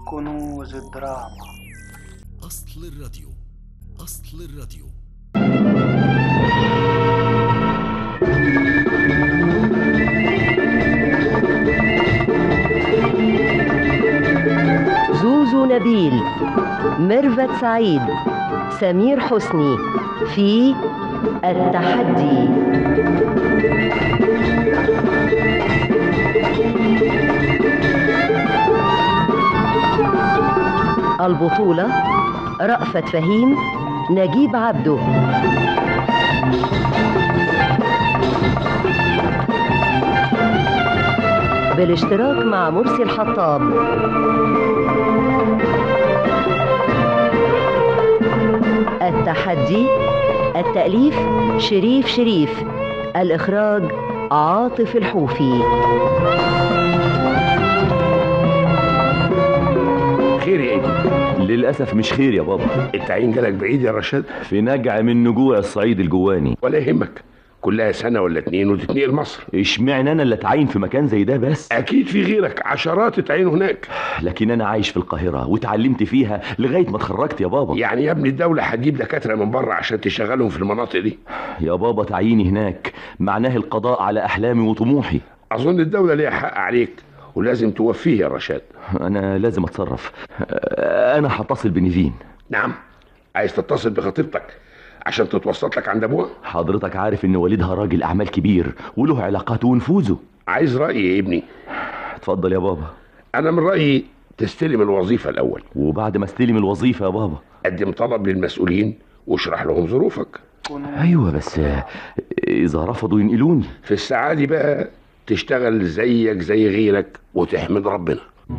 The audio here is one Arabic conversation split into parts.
كنوز الدراما. أصل الراديو. أصل الراديو. زوزو نبيل، ميرفت سعيد، سمير حسني في التحدي. البطولة: رأفت فهيم، نجيب عبده. بالاشتراك مع مرسي الحطاب. التحدي: التأليف شريف شريف، الإخراج عاطف الحوفي. خير يا ابني؟ للأسف مش خير يا بابا. التعيين جالك بعيد يا رشاد؟ في نجع من نجوع الصعيد الجواني. ولا يهمك، كلها سنة ولا 2 وتتنقل مصر. اشمعنى انا اللي اتعين في مكان زي ده بس؟ اكيد في غيرك عشرات اتعينوا هناك. لكن انا عايش في القاهرة واتعلمت فيها لغاية ما اتخرجت يا بابا. يعني يا ابني الدولة هتجيب دكاترة من بره عشان تشغلهم في المناطق دي؟ يا بابا تعييني هناك معناه القضاء على احلامي وطموحي. اظن الدولة ليها حق عليك ولازم توفيه يا رشاد. انا لازم اتصرف. انا هتصل بنيفين. نعم، عايز تتصل بخطيبتك عشان تتوسط لك عند ابوها؟ حضرتك عارف ان والدها راجل اعمال كبير وله علاقاته ونفوذه. عايز رأيي يا ابني؟ اتفضل يا بابا. انا من رأيي تستلم الوظيفة الاول، وبعد ما استلم الوظيفة يا بابا قدم طلب للمسؤولين واشرح لهم ظروفك. ايوه بس اذا رفضوا ينقلوني في الساعة دي بقى تشتغل زيك زي غيرك وتحمد ربنا.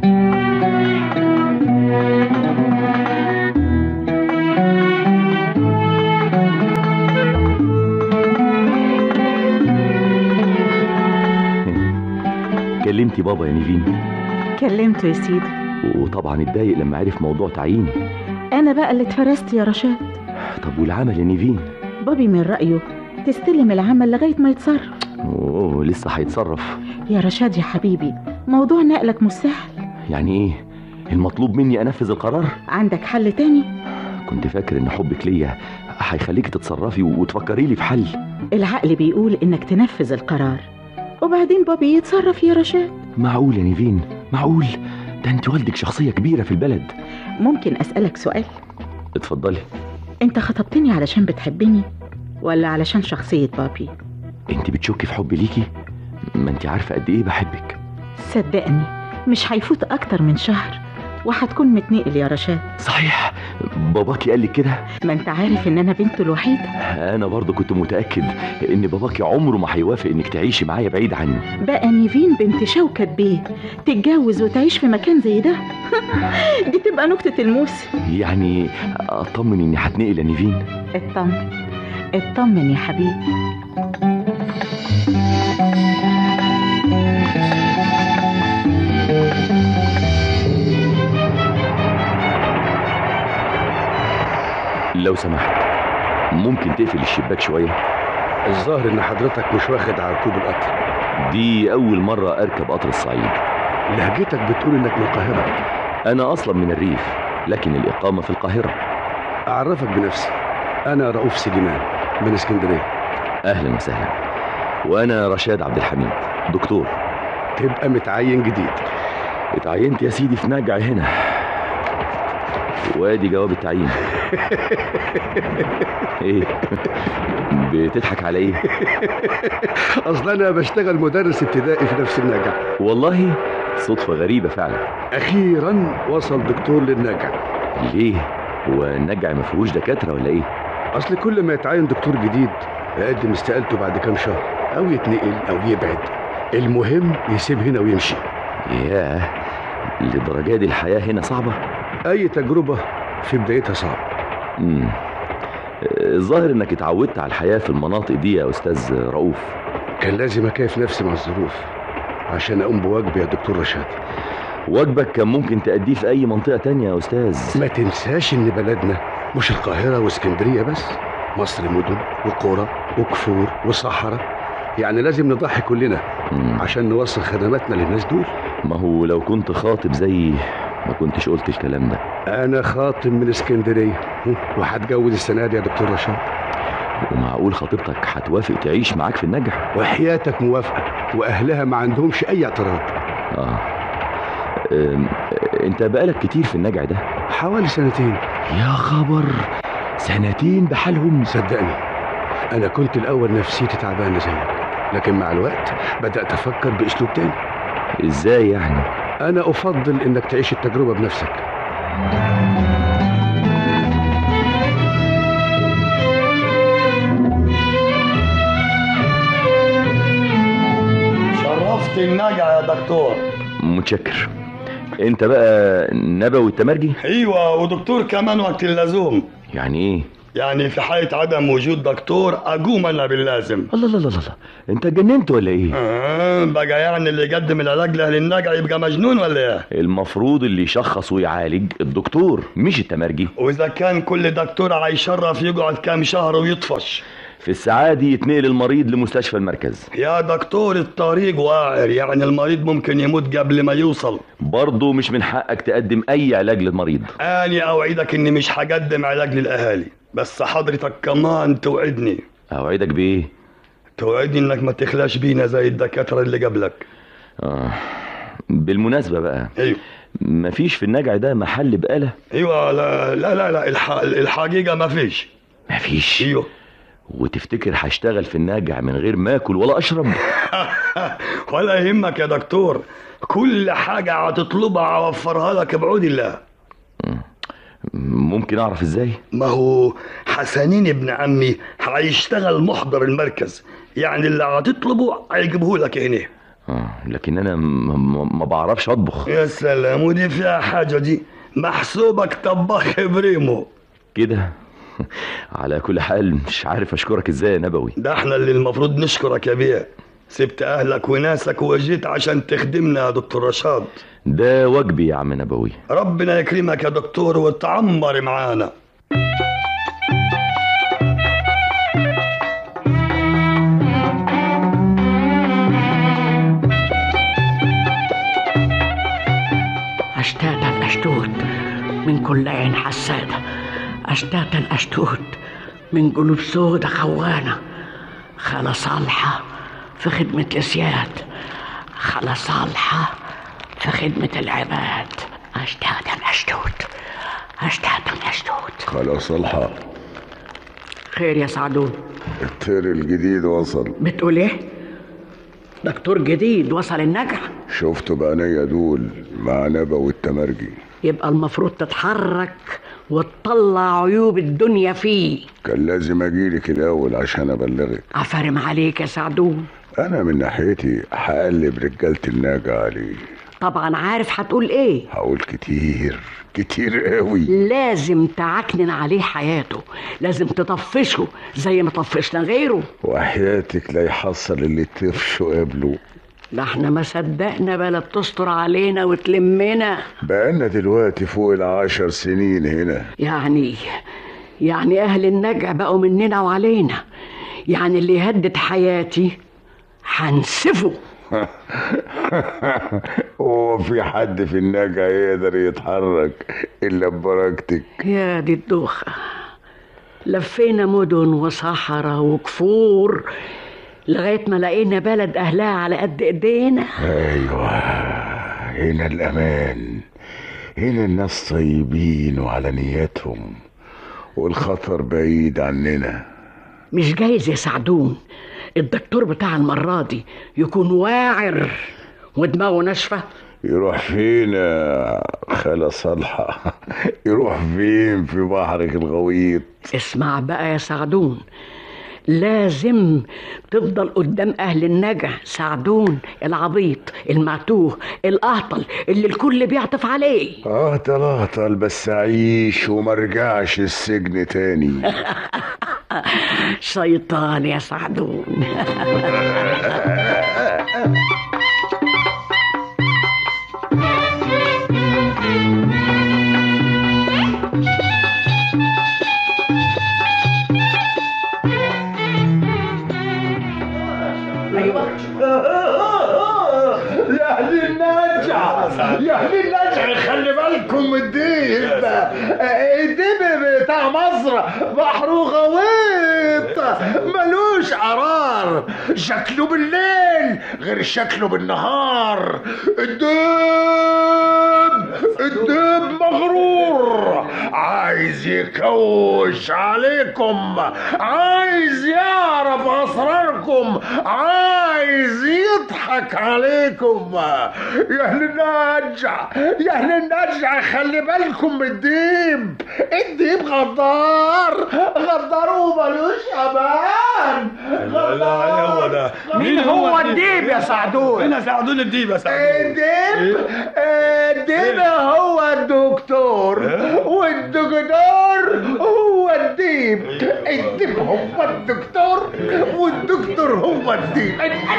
كلمتي بابا يا نيفين؟ كلمته يا سيدي، وطبعا اتضايق لما عرف موضوع تعييني. انا بقى اللي اتفرست يا رشاد. طب والعمل يا نيفين؟ بابي من رأيه تستلم العمل لغاية ما يتصرف. اوه لسه هيتصرف يا رشاد يا حبيبي، موضوع نقلك مش سهل. يعني ايه؟ المطلوب مني انفذ القرار؟ عندك حل تاني؟ كنت فاكر ان حبك ليا هيخليك تتصرفي وتفكري لي في حل. العقل بيقول انك تنفذ القرار وبعدين بابي يتصرف يا رشاد. معقول يا نيفين؟ معقول؟ ده انت والدك شخصية كبيرة في البلد. ممكن اسألك سؤال؟ اتفضلي. انت خطبتني علشان بتحبني ولا علشان شخصية بابي؟ انت بتشكي في حبي ليكي؟ ما انت عارفة قد ايه بحبك. صدقني مش هيفوت اكتر من شهر وهتكون متنقل يا رشاد. صحيح؟ باباكي قال لك كده؟ ما انت عارف ان انا بنته الوحيدة. انا برضو كنت متأكد ان باباكي عمره ما هيوافق انك تعيشي معايا بعيد عني. بقى نيفين بنت شوكت بيه تتجوز وتعيش في مكان زي ده؟ دي تبقى نكتة الموسم. يعني اطمن اني هتنقل يا نيفين؟ اطمن اطمن يا حبيبي. لو سمحت ممكن تقفل الشباك شوية؟ الظاهر ان حضرتك مش واخد على ركوب القطر. دي أول مرة أركب قطر الصعيد. لهجتك بتقول انك من القاهرة. أنا أصلا من الريف لكن الإقامة في القاهرة. أعرفك بنفسي، أنا رؤوف سليمان من اسكندرية. أهلا وسهلا. وأنا رشاد عبد الحميد دكتور. تبقى متعين جديد. اتعينت يا سيدي في نجع هنا، وادي جواب التعيين. ايه بتضحك على ايه؟ اصل انا بشتغل مدرس ابتدائي في نفس النجع. والله صدفة غريبة فعلا. اخيرا وصل دكتور للنجع. ليه؟ هو النجع ما فيهوش دكاترة ولا ايه؟ اصل كل ما يتعين دكتور جديد يقدم استقالته بعد كام شهر او يتنقل او يبعد، المهم يسيب هنا ويمشي. ياه، لدرجة دي الحياة هنا صعبة؟ اي تجربة في بدايتها صعب. الظاهر انك اتعودت على الحياة في المناطق دي يا استاذ رؤوف. كان لازم اكيف نفسي مع الظروف عشان اقوم بواجبي يا دكتور رشاد. واجبك كان ممكن تأديه في اي منطقة تانية يا استاذ. ما تنساش ان بلدنا مش القاهرة واسكندرية بس، مصر مدن وقرى وكفور وصحراء، يعني لازم نضحي كلنا عشان نوصل خدماتنا للناس دول. ما هو لو كنت خاطب زي ما كنتش قلت الكلام ده. انا خاطب من اسكندريه وهتجوز السنه دي يا دكتور رشاد. ومعقول خطيبتك هتوافق تعيش معاك في النجع؟ وحياتك موافقه، واهلها ما عندهمش اي اعتراض. انت بقالك كتير في النجع ده؟ حوالي 2 سنين. يا خبر، 2 سنين بحالهم؟ صدقني انا كنت الاول نفسيتي تعبانه زيك، لكن مع الوقت بدات افكر باسلوب تاني. ازاي يعني؟ انا افضل انك تعيش التجربه بنفسك. شرفت النجع يا دكتور. متشكر. انت بقى نبوي التمرجي؟ ايوه، ودكتور كمان وقت اللزوم. يعني ايه؟ يعني في حالة عدم وجود دكتور اقوم انا باللازم. الله الله الله الله، انت اتجننت ولا ايه؟ بقى يعني اللي يقدم العلاج لاهل النجع يبقى مجنون ولا ايه؟ المفروض اللي يشخص ويعالج الدكتور مش التمرجي. واذا كان كل دكتور هيشرف يقعد كام شهر ويطفش، في الساعة دي يتنقل المريض لمستشفى المركز. يا دكتور الطريق واعر، يعني المريض ممكن يموت قبل ما يوصل. برضه مش من حقك تقدم اي علاج للمريض. اني اوعدك اني مش هقدم علاج للاهالي، بس حضرتك كمان توعدني. اوعدك بايه؟ توعدني انك ما تخلاش بينا زي الدكاترة اللي قبلك. بالمناسبة بقى، ايوه، مفيش في النجع ده محل بقالة؟ ايوه. لا لا لا, لا. الحقيقة مفيش. ايوه. وتفتكر هشتغل في النجع من غير ما اكل ولا اشرب؟ ولا يهمك يا دكتور، كل حاجة هتطلبها اوفرها لك بعود الله. ممكن اعرف ازاي؟ ما هو حسنين ابن عمي هيشتغل محضر المركز، يعني اللي هتطلبه هيجيبه لك هنا. لكن انا ما بعرفش اطبخ. يا سلام، ودي فيها حاجة دي؟ محسوبك طباخ بريمو كده. على كل حال مش عارف اشكرك ازاي يا نبوي. ده احنا اللي المفروض نشكرك يا بيه، سبت اهلك وناسك وجيت عشان تخدمنا يا دكتور رشاد. ده واجبي يا عم نبوي. ربنا يكرمك يا دكتور وتعمر معانا. أشتاتا أشتوت من كل عين حسادة، أشتاتا أشتوت من قلوب سودة خوانة، خالة صالحة في خدمة السياد، خالة صالحة في خدمة العباد. أشتاتا أشتوت، أشتاتا أشتوت. خالة صالحة، خير يا سعدون؟ الطير الجديد وصل. بتقول ايه؟ دكتور جديد وصل النجع؟ شفته بعينيا دول مع نبوي التمرجي. يبقى المفروض تتحرك وتطلع عيوب الدنيا فيه. كان لازم اجيلك الاول عشان ابلغك. عفارم عليك يا سعدون. انا من ناحيتي هقلب رجالة النجع عليه. طبعا عارف هتقول ايه. هقول كتير كتير قوي. لازم تعكنن عليه حياته، لازم تطفشه زي ما طفشنا غيره. وحياتك لا يحصل اللي طفشه قبله. ده احنا ما صدقنا بلا بتستر علينا وتلمنا. بقالنا دلوقتي فوق 10 سنين هنا. يعني اهل النجع بقوا مننا وعلينا، يعني اللي يهدد حياتي هنسفه. هو في حد في النجع يقدر يتحرك الا ببركتك؟ يا دي الدوخة، لفينا مدن وصحراء وكفور لغاية ما لقينا بلد أهلها على قد إيدينا. أيوة، هنا الأمان، هنا الناس طيبين وعلى نياتهم والخطر بعيد عننا. مش جايز يا سعدون الدكتور بتاع المرة دي يكون واعر ودماغه ناشفة؟ يروح فين يا خالة صالحة؟ يروح فين في بحرك الغويط؟ اسمع بقى يا سعدون، لازم تفضل قدام أهل النجع سعدون العبيط المعتوه الأهطل اللي الكل بيعطف عليه. أهطل بس أعيش ومرجعش السجن تاني. شيطان يا سعدون. يا أهل النجع، يا يا اهل النجع خلي بالكم من الديب. الديب بتاع مصر بحر وغويط ملوش قرار، شكله بالليل غير شكله بالنهار. الديب مغرور، عايز يكوش عليكم، عايز يعرف اسراركم، عايز يضحك عليكم. يا اهل النجع يا اهل النجع خلي بالكم من الديب. الديب غدار وملوش امان. لا هو ده. مين هو الديب يا سعدون؟ مين يا سعدون الديب يا سعدون؟ الديب هو الدكتور، والدكتور هو الديب. الديب هو الدكتور، والدكتور هو الديب.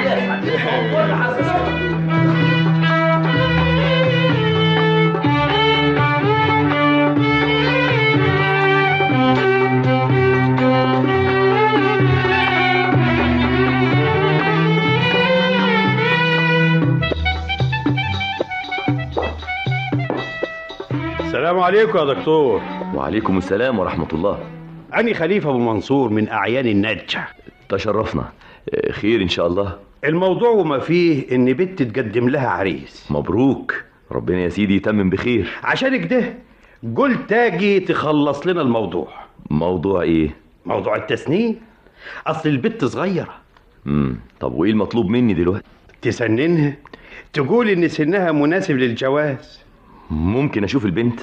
السلام عليكم يا دكتور. وعليكم السلام ورحمة الله. أنا خليفة أبو منصور من أعيان النجع. تشرفنا. خير إن شاء الله. الموضوع وما فيه إن بنت تقدم لها عريس. مبروك، ربنا يا سيدي يتمم بخير. عشان كده قلت اجي تخلص لنا الموضوع. موضوع إيه؟ موضوع التسنين. أصل البنت صغيرة. طب وإيه المطلوب مني دلوقتي؟ تسننها، تقول إن سنها مناسب للجواز. ممكن أشوف البنت؟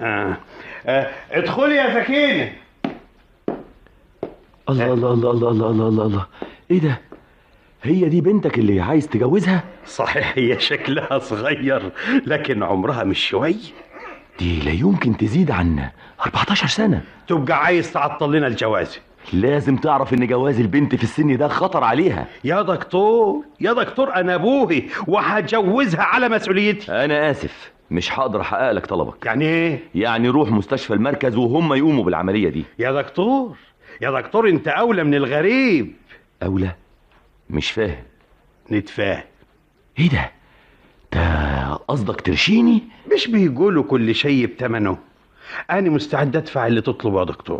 ادخلي يا سكينة. الله الله الله الله الله الله الله الله. إيه ده؟ هي دي بنتك اللي عايز تجوزها؟ صحيح هي شكلها صغير لكن عمرها مش شوية. دي لا يمكن تزيد عن 14 سنة. تبقى عايز تعطل لنا الجواز. لازم تعرف ان جواز البنت في السن ده خطر عليها. يا دكتور انا ابوهي وهجوزها على مسؤوليتي. انا اسف، مش هقدر احقق لك طلبك. يعني ايه؟ يعني روح مستشفى المركز وهم يقوموا بالعملية دي. يا دكتور انت اولى من الغريب. اولى؟ مش فاهم. نتفاهم. ايه ده قصدك ترشيني؟ مش بيقولوا كل شيء بتمنه؟ انا مستعد ادفع اللي تطلبه يا دكتور.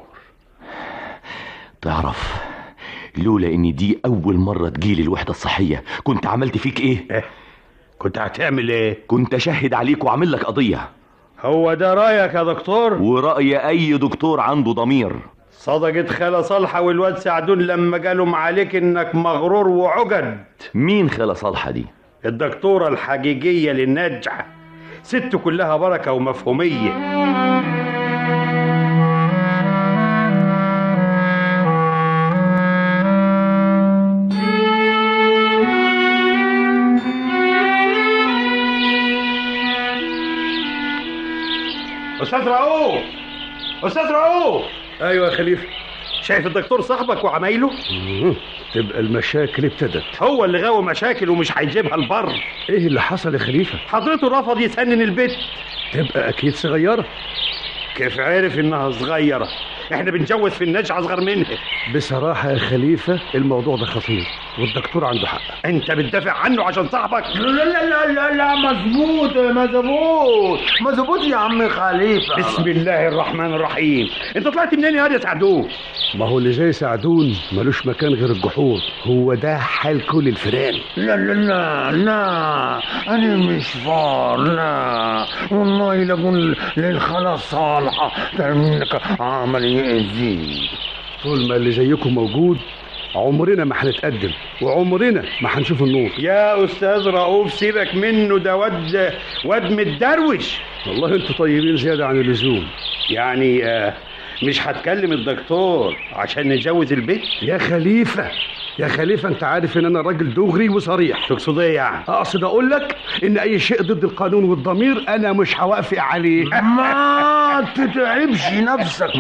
تعرف لولا ان دي اول مرة تجيلي الوحدة الصحية كنت عملت فيك ايه؟ كنت هتعمل ايه؟ كنت اشهد عليك واعمل لك قضية. هو ده رأيك يا دكتور؟ ورأي اي دكتور عنده ضمير. صدقت خالة صالحة والواد سعدون لما قالوا عليك انك مغرور وعجد. مين خالة صالحة دي؟ الدكتورة الحقيقية للنجع، ست كلها بركة ومفهومية. أستاذ رؤوف. أيوة يا خليفة. شايف الدكتور صاحبك وعمايله؟ تبقى المشاكل ابتدت. هو اللي غاوي مشاكل ومش هيجيبها البر. ايه اللي حصل يا خليفة؟ حضرته رفض يسنن البيت. تبقى اكيد صغيرة. كيف عرف انها صغيرة؟ احنا بنجوز في النجع اصغر منها. بصراحة يا خليفة الموضوع ده خطير والدكتور عنده حق. انت بتدافع عنه عشان صاحبك؟ لا مظبوط يا عم خليفة. بسم الله الرحمن الرحيم. انت طلعت منين يا سعدون؟ ما هو اللي زي سعدون ملوش مكان غير الجحور، هو ده حال كل الفئران. لا انا مش فار. لا والله لقول للخالة صالحة تعمل منك عملية زي. طول ما اللي زيكم موجود عمرنا ما هنتقدم وعمرنا ما هنشوف النور. يا استاذ رؤوف سيبك منه، ده واد متدروش. والله انتوا طيبين زيادة عن اللزوم. يعني مش هتكلم الدكتور عشان نجوز البيت؟ يا خليفة انت عارف ان انا راجل دغري وصريح. تقصد ايه يعني؟ اقصد اقول لك ان اي شيء ضد القانون والضمير انا مش هوافق عليه. ما تتعبش نفسك.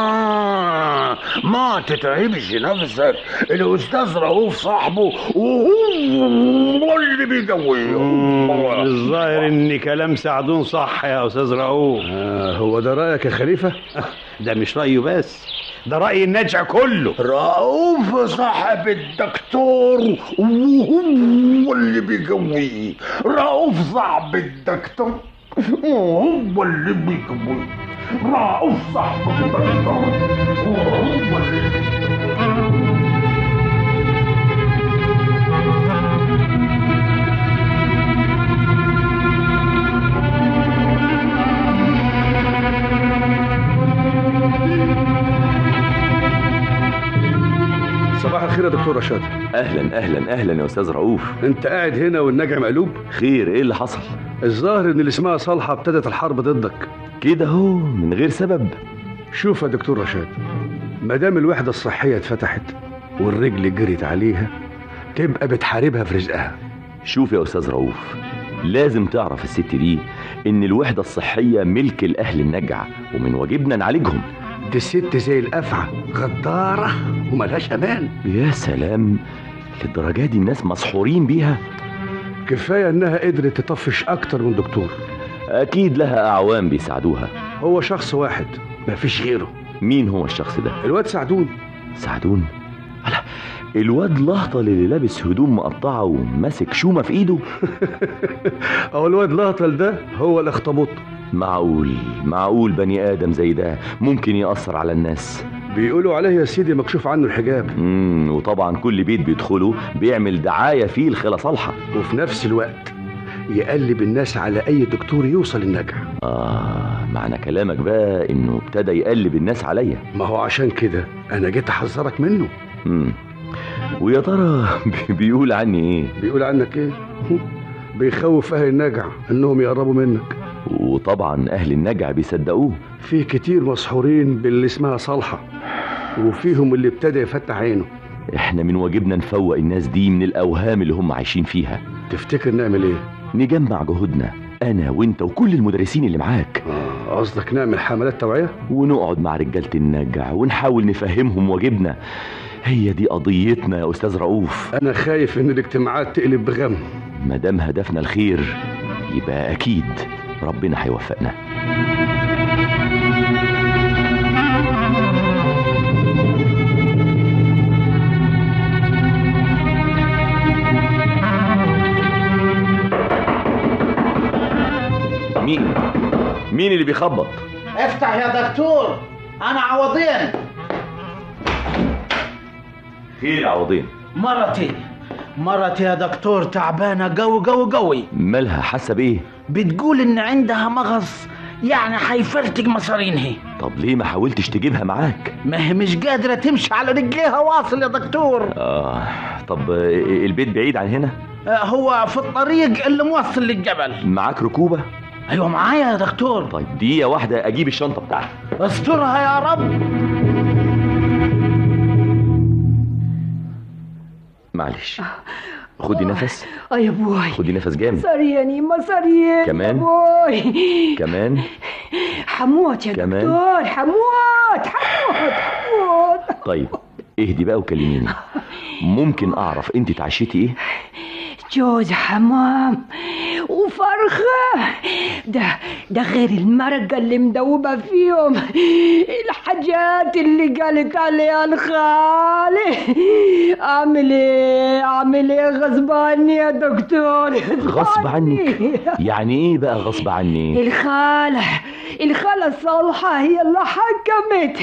ما تتعبش نفسك. الاستاذ رؤوف صاحبه وهو اللي بيجويه. الظاهر ان كلام سعدون صح يا استاذ رؤوف. هو ده رايك يا خليفة؟ ده مش رايه بس، ده رأي النجع كله. رؤوف صاحب الدكتور وهو اللي بيجويه. رؤوف صاحب الدكتور وهو اللي بيكبر رؤوف صاحب البطال وهو اللي صباح الخير يا دكتور رشاد. اهلا اهلا اهلا يا استاذ رؤوف. انت قاعد هنا والنجع مقلوب؟ خير، ايه اللي حصل؟ الظاهر ان اللي اسمها صالحه ابتدت الحرب ضدك كده اهو من غير سبب. شوف يا دكتور رشاد، ما دام الوحده الصحيه اتفتحت والرجل جريت عليها تبقى بتحاربها في رزقها. شوف يا استاذ رؤوف، لازم تعرف الست دي ان الوحده الصحيه ملك الاهل النجع ومن واجبنا نعالجهم. دي الست زي الافعى غداره وملهاش امان. يا سلام، للدرجه دي الناس مسحورين بيها؟ كفايه انها قدرت تطفش اكتر من دكتور. اكيد لها اعوان بيساعدوها. هو شخص واحد مفيش غيره. مين هو الشخص ده؟ الواد سعدون. سعدون؟ لا، الواد لهطل اللي لابس هدوم مقطعه وماسك شومه في ايده. او الواد لهطل ده هو الاخطبوط. معقول بني ادم زي ده ممكن يأثر على الناس؟ بيقولوا عليه يا سيدي مكشوف عنه الحجاب. وطبعا كل بيت بيدخله بيعمل دعايه فيه الخالة صالحه، وفي نفس الوقت يقلب الناس على اي دكتور يوصل النجع. معنى كلامك بقى انه ابتدى يقلب الناس عليا. ما هو عشان كده انا جيت احذرك منه. ويا ترى بيقول عني ايه؟ بيقول عنك ايه؟ بيخوف اهل النجع انهم يقربوا منك. وطبعا اهل النجع بيصدقوه. في كتير مسحورين باللي اسمها صالحه، وفيهم اللي ابتدى يفتح عينه. احنا من واجبنا نفوق الناس دي من الاوهام اللي هم عايشين فيها. تفتكر نعمل ايه؟ نجمع جهودنا انا وانت وكل المدرسين اللي معاك. قصدك نعمل حملات توعيه؟ ونقعد مع رجاله النجع ونحاول نفهمهم واجبنا. هي دي قضيتنا يا استاذ رؤوف. انا خايف ان الاجتماعات تقلب بغم. مادام هدفنا الخير يبقى اكيد ربنا هيوفقنا. مين اللي بيخبط؟ افتح يا دكتور، انا عوضين. خير يا عوضين؟ مرتي يا دكتور تعبانه قوي. مالها؟ حاسه بايه؟ بتقول ان عندها مغص، يعني هيفرتك مصارينها. طب ليه ما حاولتش تجيبها معاك؟ ما هي مش قادره تمشي على رجليها واصل يا دكتور. طب البيت بعيد عن هنا؟ هو في الطريق اللي موصل للجبل. معاك ركوبه؟ ايوه معايا يا دكتور. طيب دقيقه واحده اجيب الشنطه بتاعتي. استرها يا رب. معلش، خدي نفس. يا بوي، خدي نفس جامد. صرياني ما صريان كمان يا بوي. كمان حموت يا كمان. دكتور، حموت. طيب اهدي بقى وكلميني. ممكن اعرف انت اتعشيتي ايه؟ جوز حمام وفرخة، ده غير المرقة اللي مدوبة فيهم، الحاجات اللي قالت عليها الخالة. اعمل ايه غصب عني يا دكتور؟ غصب عنك؟ يعني ايه بقى غصب عني؟ الخالة صالحة هي اللي حكمت.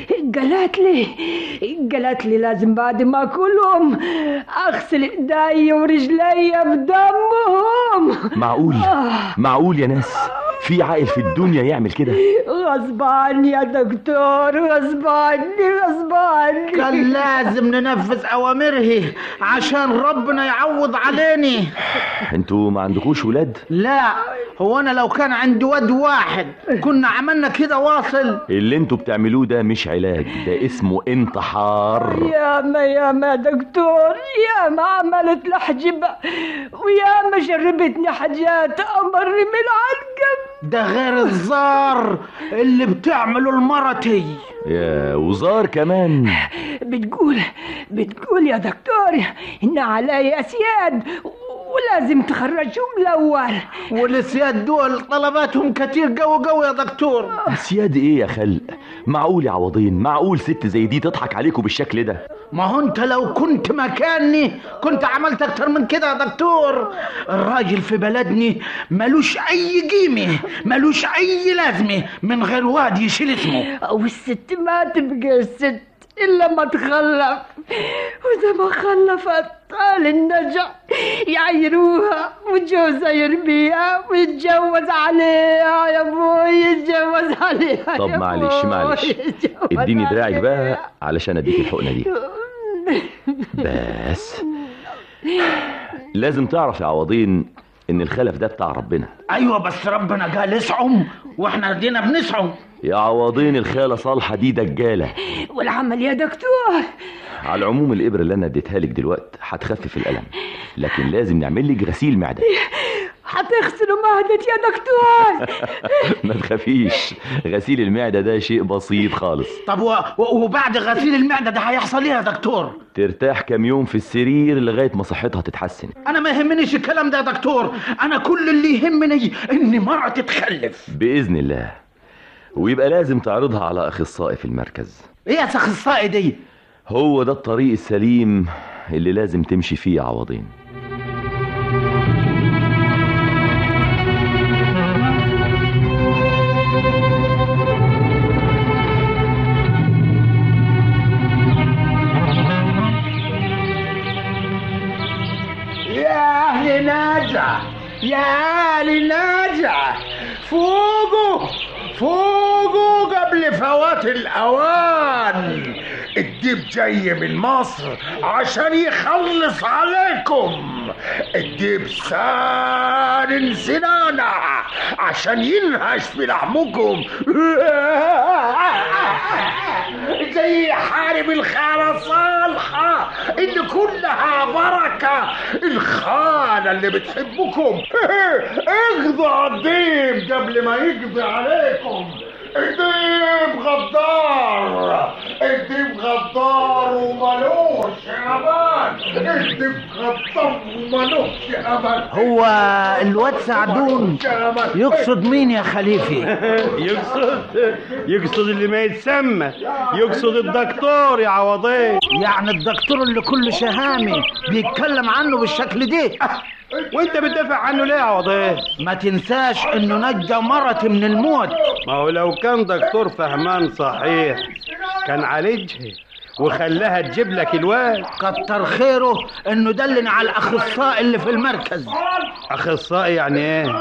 قالت لي لازم بعد ما اكلهم اغسل ايدي ورجلي بدمهم. معقول يا ناس؟ في عاقل في الدنيا يعمل كده؟ غصب عني يا دكتور، غصب عني. كان لازم ننفذ اوامره عشان ربنا يعوض علينا. انتوا ما عندكوش ولاد؟ لا، هو انا لو كان عندي واد واحد كنا عملنا كده واصل. اللي انتوا بتعملوه ده مش علاج، ده اسمه انتحار. ياما دكتور، ياما عملت لحجبة وياما شربتني حاجات امر من العنقب. ده غير الزار اللي بتعمله المرتي. يا وزار كمان. بتقول يا دكتور ان علي اسياد ولازم تخرجهم الأول. والسياد دول طلباتهم كتير قوي يا دكتور. سياد ايه يا خلق؟ معقول يا عوضين؟ معقول ست زي دي تضحك عليكم بالشكل ده؟ ما هو انت لو كنت مكاني كنت عملت اكتر من كده يا دكتور. الراجل في بلدني ملوش اي قيمة، ملوش اي لازمة من غير واد يشيل اسمه. والست ما تبقى الست إلا ما تخلف، وإذا ما خلفت قال النجع يعيروها وجوزها يربيها ويتجوز عليها يا ابوي، يتجوز عليها. طب معلش اديني دراعك بقى علشان اديك الحقنة دي. بس لازم تعرف يا عوضين ان الخلف ده بتاع ربنا. ايوه بس ربنا قال اسعم واحنا ادينا بنسعم. يا عوضين الخالة صالحة دي دجالة. والعمل يا دكتور؟ على العموم الإبرة اللي أنا اديتها لك دلوقتي هتخفف الألم، لكن لازم نعمل لك غسيل معدة. هتغسلوا معدتي يا دكتور؟ ما تخافيش، غسيل المعدة ده شيء بسيط خالص. طب وبعد غسيل المعدة ده هيحصل ايه يا دكتور؟ ترتاح كام يوم في السرير لغاية ما صحتها تتحسن. أنا ما يهمنيش الكلام ده يا دكتور، أنا كل اللي يهمني إن مرة تتخلف بإذن الله، ويبقى لازم تعرضها على أخصائي في المركز. إيه يا أخصائي دي؟ هو ده الطريق السليم اللي لازم تمشي فيه يا عوضين. يا أهل ناجع، يا أهل ناجع، فوقوا قبل فوات الأوان. الديب جاي من مصر عشان يخلص عليكم. الديب سان سنانة عشان ينهش في لحمكم زي حارب الخالة صالحة اللي كلها بركة، الخالة اللي بتحبكم. اخذوا على الديب قبل ما يقضي عليكم. الديب غدار، الديب غدار وملوش امان، الديب غدار وملوش امان. هو الواد سعدون يقصد مين يا خليفي؟ يقصد اللي ما يتسمى، يقصد الدكتور يا عوضين. يعني الدكتور اللي كل شهامي بيتكلم عنه بالشكل ده؟ وانت بتدافع عنه ليه يا عوضين؟ ما تنساش انه نجى مرتي من الموت. ما هو لو كان دكتور فهمان صحيح كان عالجها وخلاها تجيب لك الواد. كتر خيره انه دلني على الاخصائي اللي في المركز. اخصائي يعني ايه؟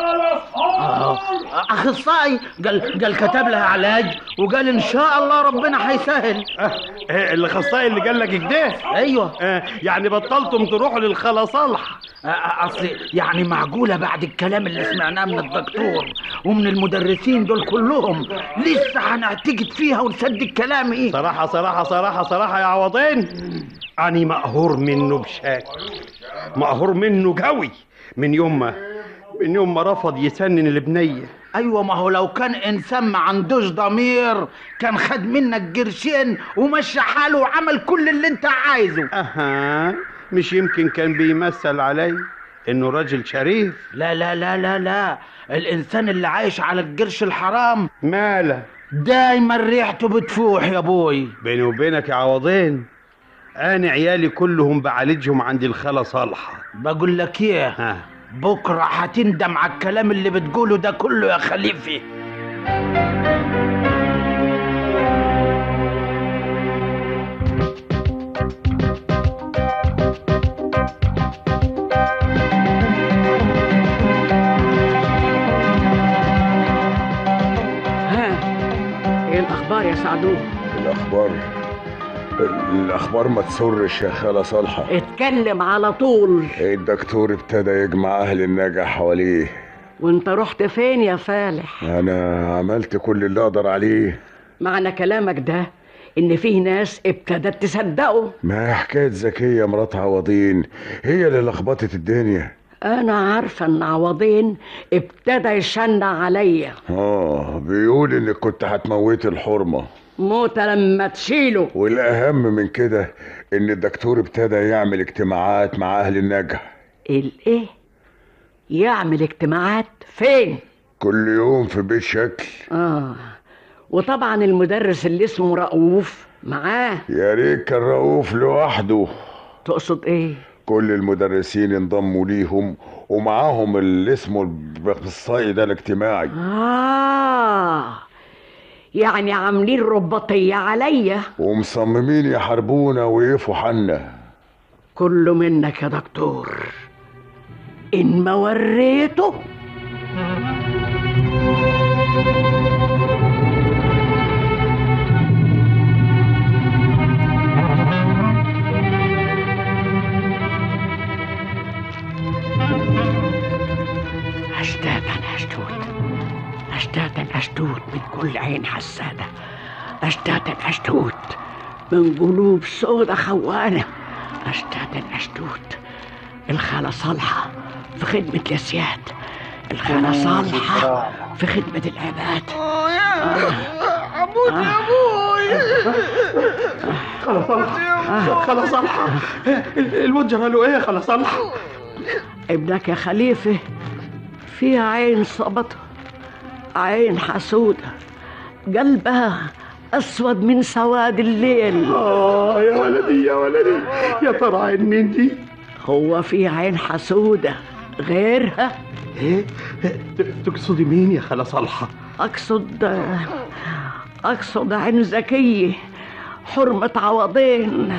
اخصائي قال كتب لها علاج وقال ان شاء الله ربنا هيسهل. الاخصائي اللي قال لك كده؟ ايوه. يعني بطلتم تروحوا للخالة صالحة؟ اصلي يعني معقوله بعد الكلام اللي سمعناه من الدكتور ومن المدرسين دول كلهم لسه هنعتقد فيها ونصدق كلامي؟ ايه صراحة يا عوضين أنا مقهور منه بشكل، مقهور منه قوي من يوم ما رفض يسنن البنية. ايوه، ما هو لو كان انسان ما عندوش ضمير كان خد منك قرشين ومشى حاله وعمل كل اللي انت عايزه. مش يمكن كان بيمثل علي انه راجل شريف؟ لا لا لا لا لا، الانسان اللي عايش على القرش الحرام ماله دايما ريحته بتفوح يا ابوي. بيني وبينك يا عوضين انا عيالي كلهم بعالجهم عند الخالة صالحة. بقول لك ايه، بكره هتندم على الكلام اللي بتقوله ده كله يا خليفي. ايه الاخبار يا سعدون؟ الاخبار ما تسرش يا خالة صالحة. اتكلم على طول. الدكتور ابتدى يجمع اهل النجا حواليه. وانت رحت فين يا فالح؟ انا عملت كل اللي اقدر عليه. معنى كلامك ده ان فيه ناس ابتدت تصدقه؟ ما حكاية زكية مرات عوضين هي اللي لخبطت الدنيا. انا عارفه ان عوضين ابتدى يشنع عليا. بيقول انك كنت هتموتي الحرمة موت لما تشيله. والاهم من كده ان الدكتور ابتدى يعمل اجتماعات مع اهل النجا. الايه؟ يعمل اجتماعات فين؟ كل يوم في بيت شكل. وطبعا المدرس اللي اسمه رؤوف معاه. يا ريت كان رؤوف لوحده. تقصد ايه؟ كل المدرسين انضموا ليهم ومعاهم اللي اسمه الاخصائي ده الاجتماعي. يعني عاملين رباطية عليا ومصممين يحاربونا ويقفوا حنا. كله منك يا دكتور، إن ما وريته. أشتاتا أشتوت من كل عين حسادة، أشتاتا أشتوت من قلوب سودة خوانة، أشتاتا أشتوت. الخالة صالحة في خدمة الأسياد، الخالة صالحة في خدمة العباد. أموت يا أبوي. خالة صالحة، خالة صالحة، الواد جراله إيه يا خالة صالحة؟ ابنك يا خليفة فيها عين صبته، عين حسودة، قلبها أسود من سواد الليل. يا ولدي يا ولدي، يا ترى عين مين دي؟ هو في عين حسودة غيرها؟ إيه؟ تقصدي مين يا خالة صالحة؟ أقصد عين زكية حرمة عوضين.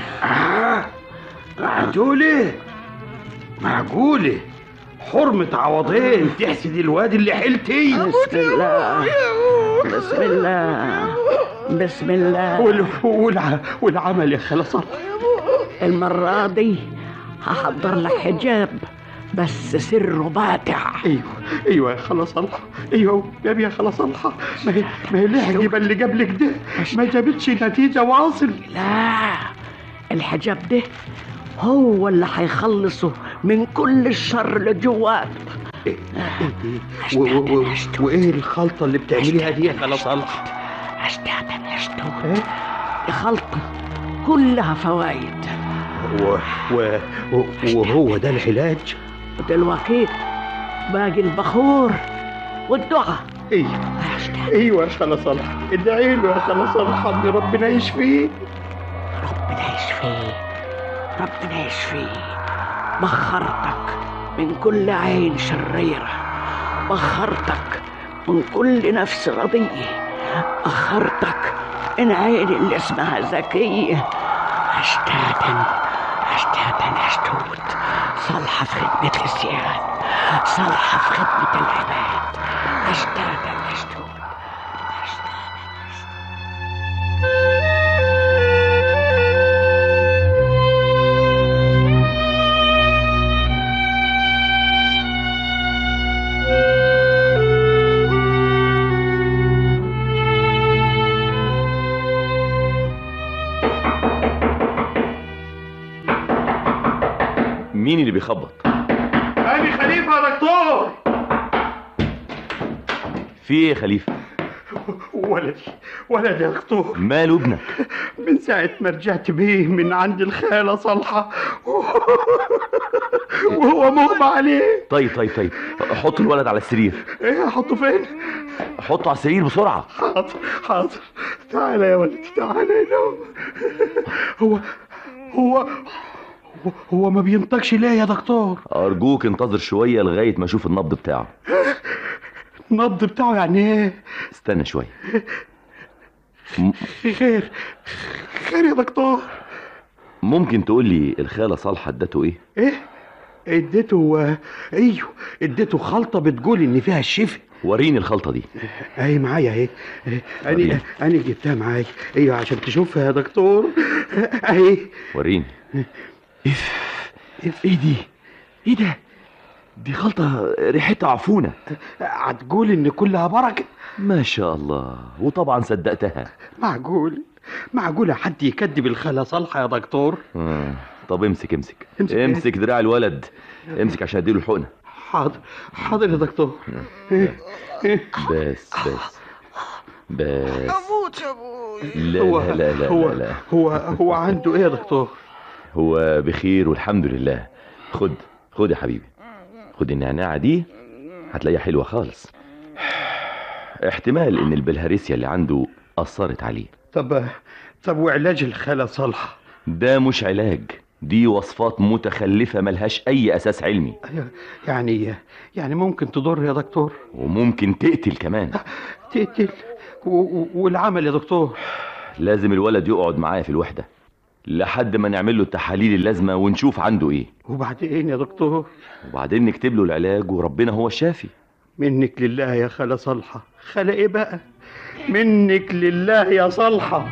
معقولة حرمة عوضين تحسد الواد اللي حيلتي؟ بسم الله بسم الله بسم الله. والعمل يا خالة صالحة؟ المرة دي هحضر لك حجاب بس سره باتع. ايوه يا خالة صالحة، ايوه يا خالة صالحة. ما هي الحجاب اللي قبلك ده ما جابتش نتيجة واصل. لا، الحجاب ده هو اللي هيخلصه من كل الشر اللي جواك. وايه الخلطة اللي بتعمليها دي يا خالة صالحة؟ أشتوت خلطة كلها فوائد. وهو ده العلاج؟ دلوقتي باقي البخور والدعاء. ايوه يا خالة صالحة، ادعي له يا خالة صالحة ان ربنا يشفيه. ربنا يشفيه. بخرتك من كل عين شريرة، بخرتك من كل نفس رضية، بخرتك من عين اللي اسمها زكية. أشتاتا أشتوت، صالحة في خدمة الأسياد، صالحة في خدمة العباد. أشتاتا أشتوت. مين اللي بيخبط؟ أنا خليفة يا دكتور. في ايه يا خليفة؟ ولدي يا دكتور. ماله ابنك؟ من ساعة ما رجعت بيه من عند الخالة صالحة وهو مغمى عليه. طيب حط الولد على السرير. ايه احطه فين؟ حطه على السرير بسرعة. حاضر. تعالى يا ولدي تعالى هنا. هو ما بينطقش ليه يا دكتور؟ أرجوك انتظر شوية لغاية ما أشوف النبض بتاعه. النبض بتاعه يعني ايه؟ استنى شوية. خير يا دكتور. ممكن تقول لي الخالة صالحة ادته ايه؟ اديته خلطة بتقول ان فيها الشفاء. وريني الخلطة دي. اهي معايا اهي. انا جبتها معايا. ايوه عشان تشوفها يا دكتور. اهي. وريني. ايه دي؟ ايه ده؟ دي خلطة ريحتها عفونة. هتقول ان كلها بركة؟ ما شاء الله، وطبعا صدقتها. معقولة حد يكذب الخالة صالحة يا دكتور؟ طب امسك دراع الولد، امسك عشان اديله الحقنة. حاضر يا دكتور. بس اموت يا ابوي. لا هو عنده ايه يا دكتور؟ هو بخير والحمد لله. خد يا حبيبي، خد النعناعة دي هتلاقيها حلوة خالص. احتمال ان البلهارسيا اللي عنده اثرت عليه. طب وعلاج الخالة صالحة؟ ده مش علاج، دي وصفات متخلفة ملهاش اي اساس علمي. يعني ممكن تضر يا دكتور، وممكن تقتل كمان. تقتل؟ والعمل يا دكتور؟ لازم الولد يقعد معايا في الوحدة لحد ما نعمل له التحاليل اللازمة ونشوف عنده ايه. وبعدين يا دكتور؟ وبعدين نكتب له العلاج وربنا هو الشافي. منك لله يا خالة صالحة. خالة ايه بقى؟ منك لله يا صالحة.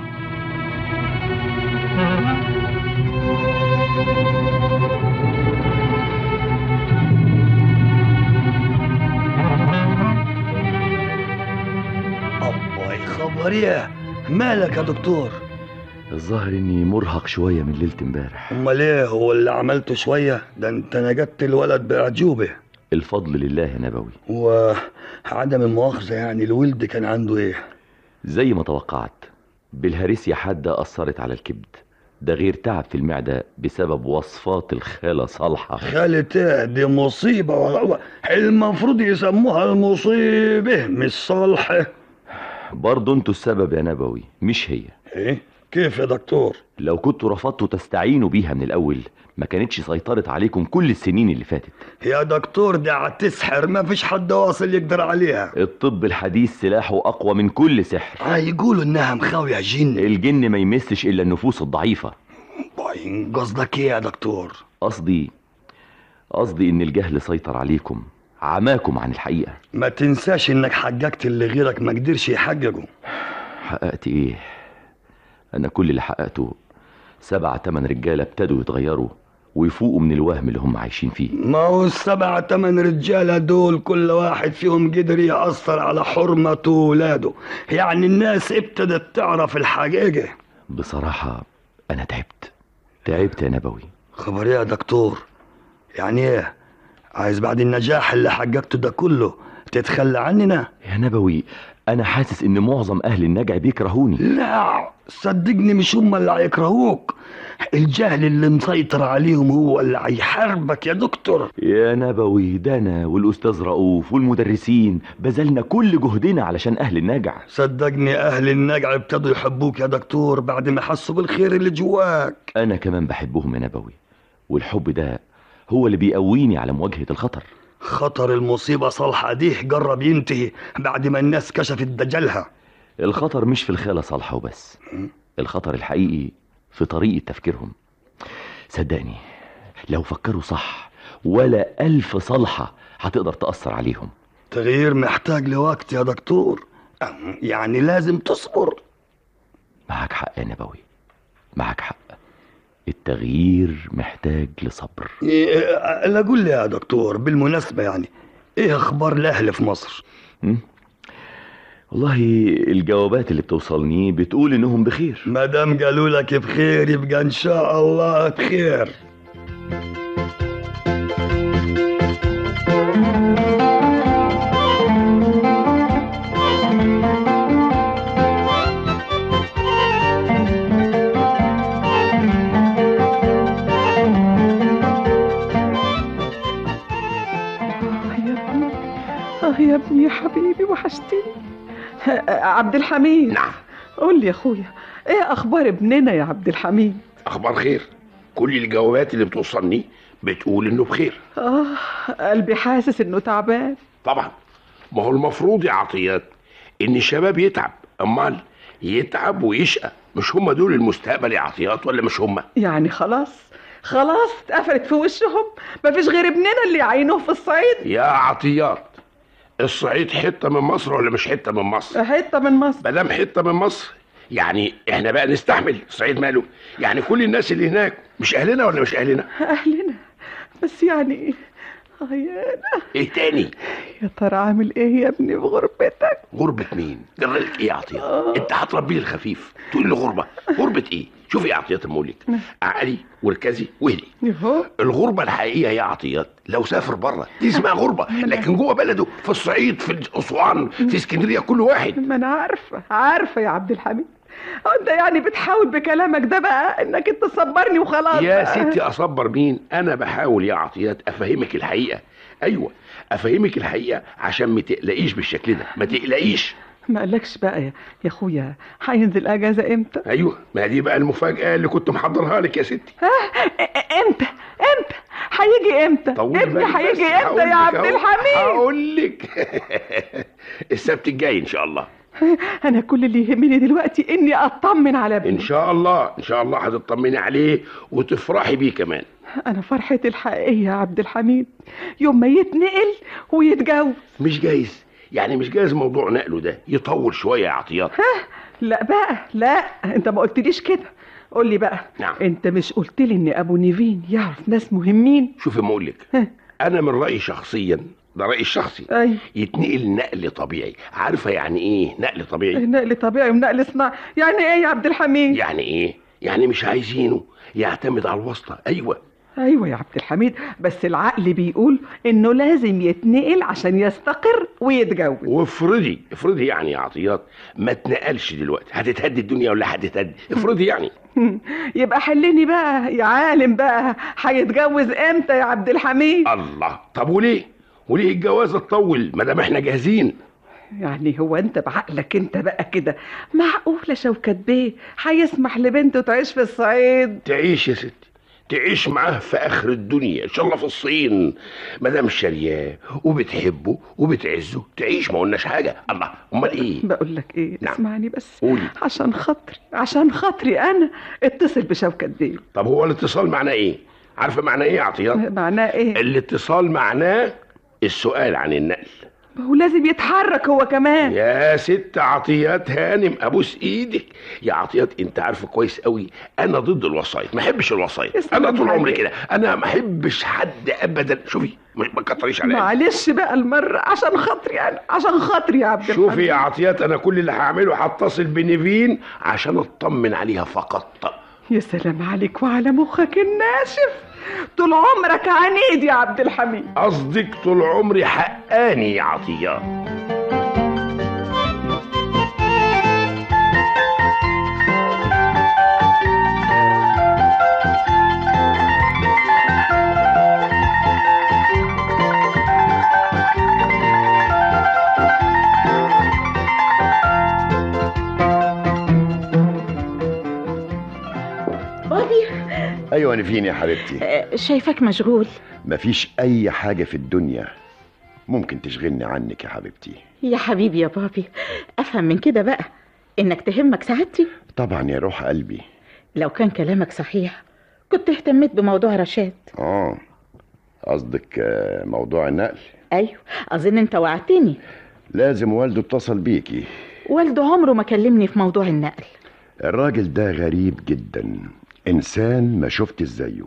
الله يخبر ايه؟ مالك يا دكتور؟ الظاهر اني مرهق شوية من ليلة امبارح. امال ايه هو اللي عملته شوية؟ ده انت نجدت الولد باعجوبة. الفضل لله يا نبوي. وعدم المؤاخذة يعني الولد كان عنده ايه؟ زي ما توقعت، بالهارسيا حادة اثرت على الكبد، ده غير تعب في المعدة بسبب وصفات الخالة صالحة. خالة ايه؟ دي مصيبة والله، المفروض يسموها المصيبة مش صالحة. برضو انتوا السبب يا نبوي مش هي. ايه؟ كيف يا دكتور؟ لو كنتوا رفضتوا تستعينوا بيها من الاول ما كانتش سيطرت عليكم كل السنين اللي فاتت. يا دكتور دي هتسحر، ما فيش حد واصل يقدر عليها. الطب الحديث سلاحه اقوى من كل سحر. يقولوا انها مخاوية جن. الجن ما يمسش الا النفوس الضعيفة. قصدك ايه يا دكتور؟ قصدي ان الجهل سيطر عليكم، عماكم عن الحقيقة. ما تنساش انك حققت اللي غيرك ما قدرش يحققه. حققت ايه؟ انا كل اللي حققته 7-8 رجالة ابتدوا يتغيروا ويفوقوا من الوهم اللي هم عايشين فيه. ما هو 7-8 رجالة دول كل واحد فيهم قدر يأثر على حرمة ولاده، يعني الناس ابتدت تعرف الحقيقة. بصراحة انا تعبت يا نبوي. خبر ايه يا دكتور؟ يعني ايه؟ عايز بعد النجاح اللي حققته ده كله تتخلى عننا؟ يا نبوي انا حاسس ان معظم اهل النجع بيكرهوني. لا صدقني مش هم اللي هيكرهوك، الجهل اللي مسيطر عليهم هو اللي هيحاربك يا دكتور. يا نبوي ده انا والاستاذ رؤوف والمدرسين بذلنا كل جهدنا علشان اهل النجع. صدقني اهل النجع ابتدوا يحبوك يا دكتور بعد ما حسوا بالخير اللي جواك. انا كمان بحبهم يا نبوي، والحب ده هو اللي بيقويني على مواجهة الخطر. خطر المصيبة صالحة دي جرب ينتهي بعد ما الناس كشفت دجالها. الخطر مش في الخالة صالحة وبس، الخطر الحقيقي في طريقة تفكيرهم. صدقني لو فكروا صح ولا 1000 صالحة هتقدر تأثر عليهم. تغيير محتاج لوقت يا دكتور، يعني لازم تصبر. معك حق يا نبوي، معك حق، التغيير محتاج لصبر. لا قول لي يا دكتور بالمناسبة، يعني ايه اخبار الاهل في مصر؟ والله الجوابات اللي بتوصلني بتقول انهم بخير. ما دام قالوا لك بخير يبقى ان شاء الله بخير. يا ابني يا حبيبي وحشتني. عبد الحميد. نعم. قول لي يا اخويا ايه اخبار ابننا يا عبد الحميد؟ اخبار خير، كل الجوابات اللي بتوصلني بتقول انه بخير. قلبي حاسس انه تعبان. طبعا، ما هو المفروض يا عطيات ان الشباب يتعب، امال يتعب ويشقى، مش هم دول المستقبل يا عطيات ولا مش هم؟ يعني خلاص اتقفلت في وشهم، مفيش غير ابننا اللي يعينوه في الصعيد. يا عطيات الصعيد حته من مصر ولا مش حته من مصر؟ حته من مصر. مادام حته من مصر يعني احنا بقى نستحمل. الصعيد ماله؟ يعني كل الناس اللي هناك مش اهلنا ولا مش اهلنا؟ اهلنا، بس يعني ايه تاني؟ يا ترى عامل ايه يا ابني في غربتك؟ غربة مين؟ جرالك ايه يا عطيات؟ انت هتربيه الخفيف تقول لي غربة؟ غربة ايه؟ شوفي يا عطيات المولد، عقلي وركزي وهدي. الغربة الحقيقية يا عطيات لو سافر بره دي اسمها غربة، لكن جوه بلده في الصعيد في اسوان في اسكندرية كل واحد. ما انا عارفة يا عبد الحميد، انت يعني بتحاول بكلامك ده بقى انك انت تصبرني وخلاص يا بقى. ستي اصبر مين؟ انا بحاول يا عطيات افهمك الحقيقه. ايوه افهمك الحقيقه عشان ما تقلقيش بالشكل ده، ما تقلقيش. ما قالكش بقى يا اخويا هينزل اجازه امتى؟ ايوه ما دي بقى المفاجاه اللي كنت محضرها لك يا ستي. امتى هيجي امتى؟ ابني هيجي امتى يا عبد الحميد؟ هقول لك السبت الجاي ان شاء الله. انا كل اللي يهمني دلوقتي اني اطمن على ابني. ان شاء الله ان شاء الله هتطمني عليه وتفرحي بيه كمان. انا فرحتي الحقيقيه يا عبد الحميد يوم ما يتنقل ويتجوز. مش جايز يعني مش جايز موضوع نقله ده يطول شويه يا عطيات. لا بقى لا، انت ما قلتليش كده. قول لي بقى. نعم. انت مش قلت لي ان ابو نيفين يعرف ناس مهمين؟ شوفي ما اقول لك، انا من رايي شخصيا، ده رايي الشخصي، يتنقل نقل طبيعي. عارفه يعني ايه نقل طبيعي؟ نقل طبيعي ونقل صناعي يعني ايه يا عبد الحميد؟ يعني ايه؟ يعني مش عايزينه يعتمد على الواسطه. ايوه يا عبد الحميد، بس العقل بيقول انه لازم يتنقل عشان يستقر ويتجوز. وافرضي يعني يا عطيات ما اتنقلش دلوقتي، هتتهدي الدنيا ولا هتتهدي؟ افرضي يعني. يبقى حلني بقى يا عالم بقى، هيتجوز امتى يا عبد الحميد؟ الله، طب وليه الجوازه تطول ما دام احنا جاهزين؟ يعني هو انت بعقلك انت بقى كده معقوله شوكت بيه هيسمح لبنته تعيش في الصعيد؟ تعيش يا ستي، تعيش معاه في اخر الدنيا ان شاء الله في الصين، ما دام شارياه وبتحبه وبتعزه تعيش، ما قلناش حاجه. الله، امال ايه؟ بقول لك ايه، نعم. اسمعني بس قولي. عشان خاطري انا اتصل بشوكت بيه. طب هو الاتصال معناه ايه؟ عارفه معناه ايه يا عطيات؟ معناه ايه؟ الاتصال معناه السؤال عن النقل. هو لازم يتحرك هو كمان. يا ست عطيات هانم ابوس ايدك يا عطيات، انت عارفه كويس قوي انا ضد الوسايط، ما احبش الوسايط. انا طول عمري كده، انا ما احبش حد ابدا. شوفي ما تكتريش عليا. معلش بقى المره عشان خاطري انا، عشان خاطري يا عبد الحميد. شوفي يا عطيات، انا كل اللي هعمله هتصل بنيفين عشان اطمن عليها فقط. يا سلام عليك وعلى مخك الناشف، طول عمرك عنيد يا عبد الحميد. قصدك طول عمري حقاني يا عطيات. ايوه نيفين يا حبيبتي. شايفك مشغول. مفيش اي حاجه في الدنيا ممكن تشغلني عنك يا حبيبتي. يا حبيبي يا بابي، افهم من كده بقى انك تهمك سعادتي. طبعا يا روح قلبي. لو كان كلامك صحيح كنت اهتميت بموضوع رشاد. قصدك موضوع النقل؟ ايوه، اظن انت وعدتني. لازم والده اتصل بيكي. والده عمره ما كلمني في موضوع النقل. الراجل ده غريب جدا، انسان ما شفت زيه.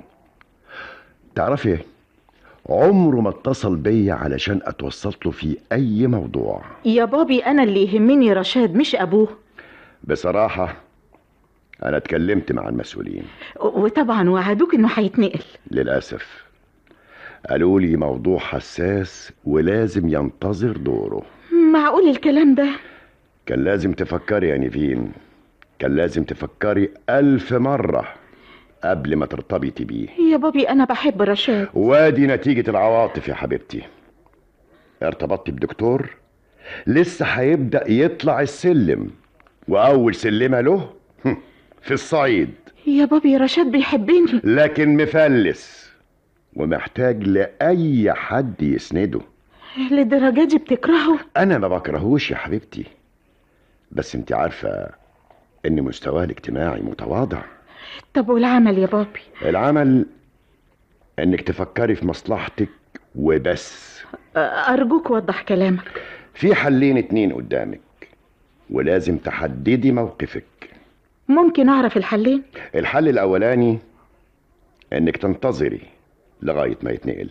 تعرفي عمره ما اتصل بيا علشان اتوسط له في اي موضوع. يا بابي انا اللي يهمني رشاد مش ابوه. بصراحة انا اتكلمت مع المسؤولين وطبعا وعدوك انه هيتنقل. للأسف قالوا لي موضوع حساس ولازم ينتظر دوره. معقول الكلام ده؟ كان لازم تفكري يا نيفين، كان لازم تفكري 1000 مرة قبل ما ترتبطي بيه. يا بابي انا بحب رشاد. وادي نتيجة العواطف يا حبيبتي. ارتبطت بدكتور لسه هيبدأ يطلع السلم، واول سلمة له في الصعيد. يا بابي رشاد بيحبني لكن مفلس ومحتاج لأي حد يسنده. للدرجة دي بتكرهه؟ انا ما بكرهوش يا حبيبتي، بس انت عارفة ان مستواه الاجتماعي متواضع. طب والعمل يا بابي؟ العمل انك تفكري في مصلحتك وبس. ارجوك وضح كلامك. في حلين 2 قدامك ولازم تحددي موقفك. ممكن اعرف الحلين؟ الحل الاولاني انك تنتظري لغاية ما يتنقل.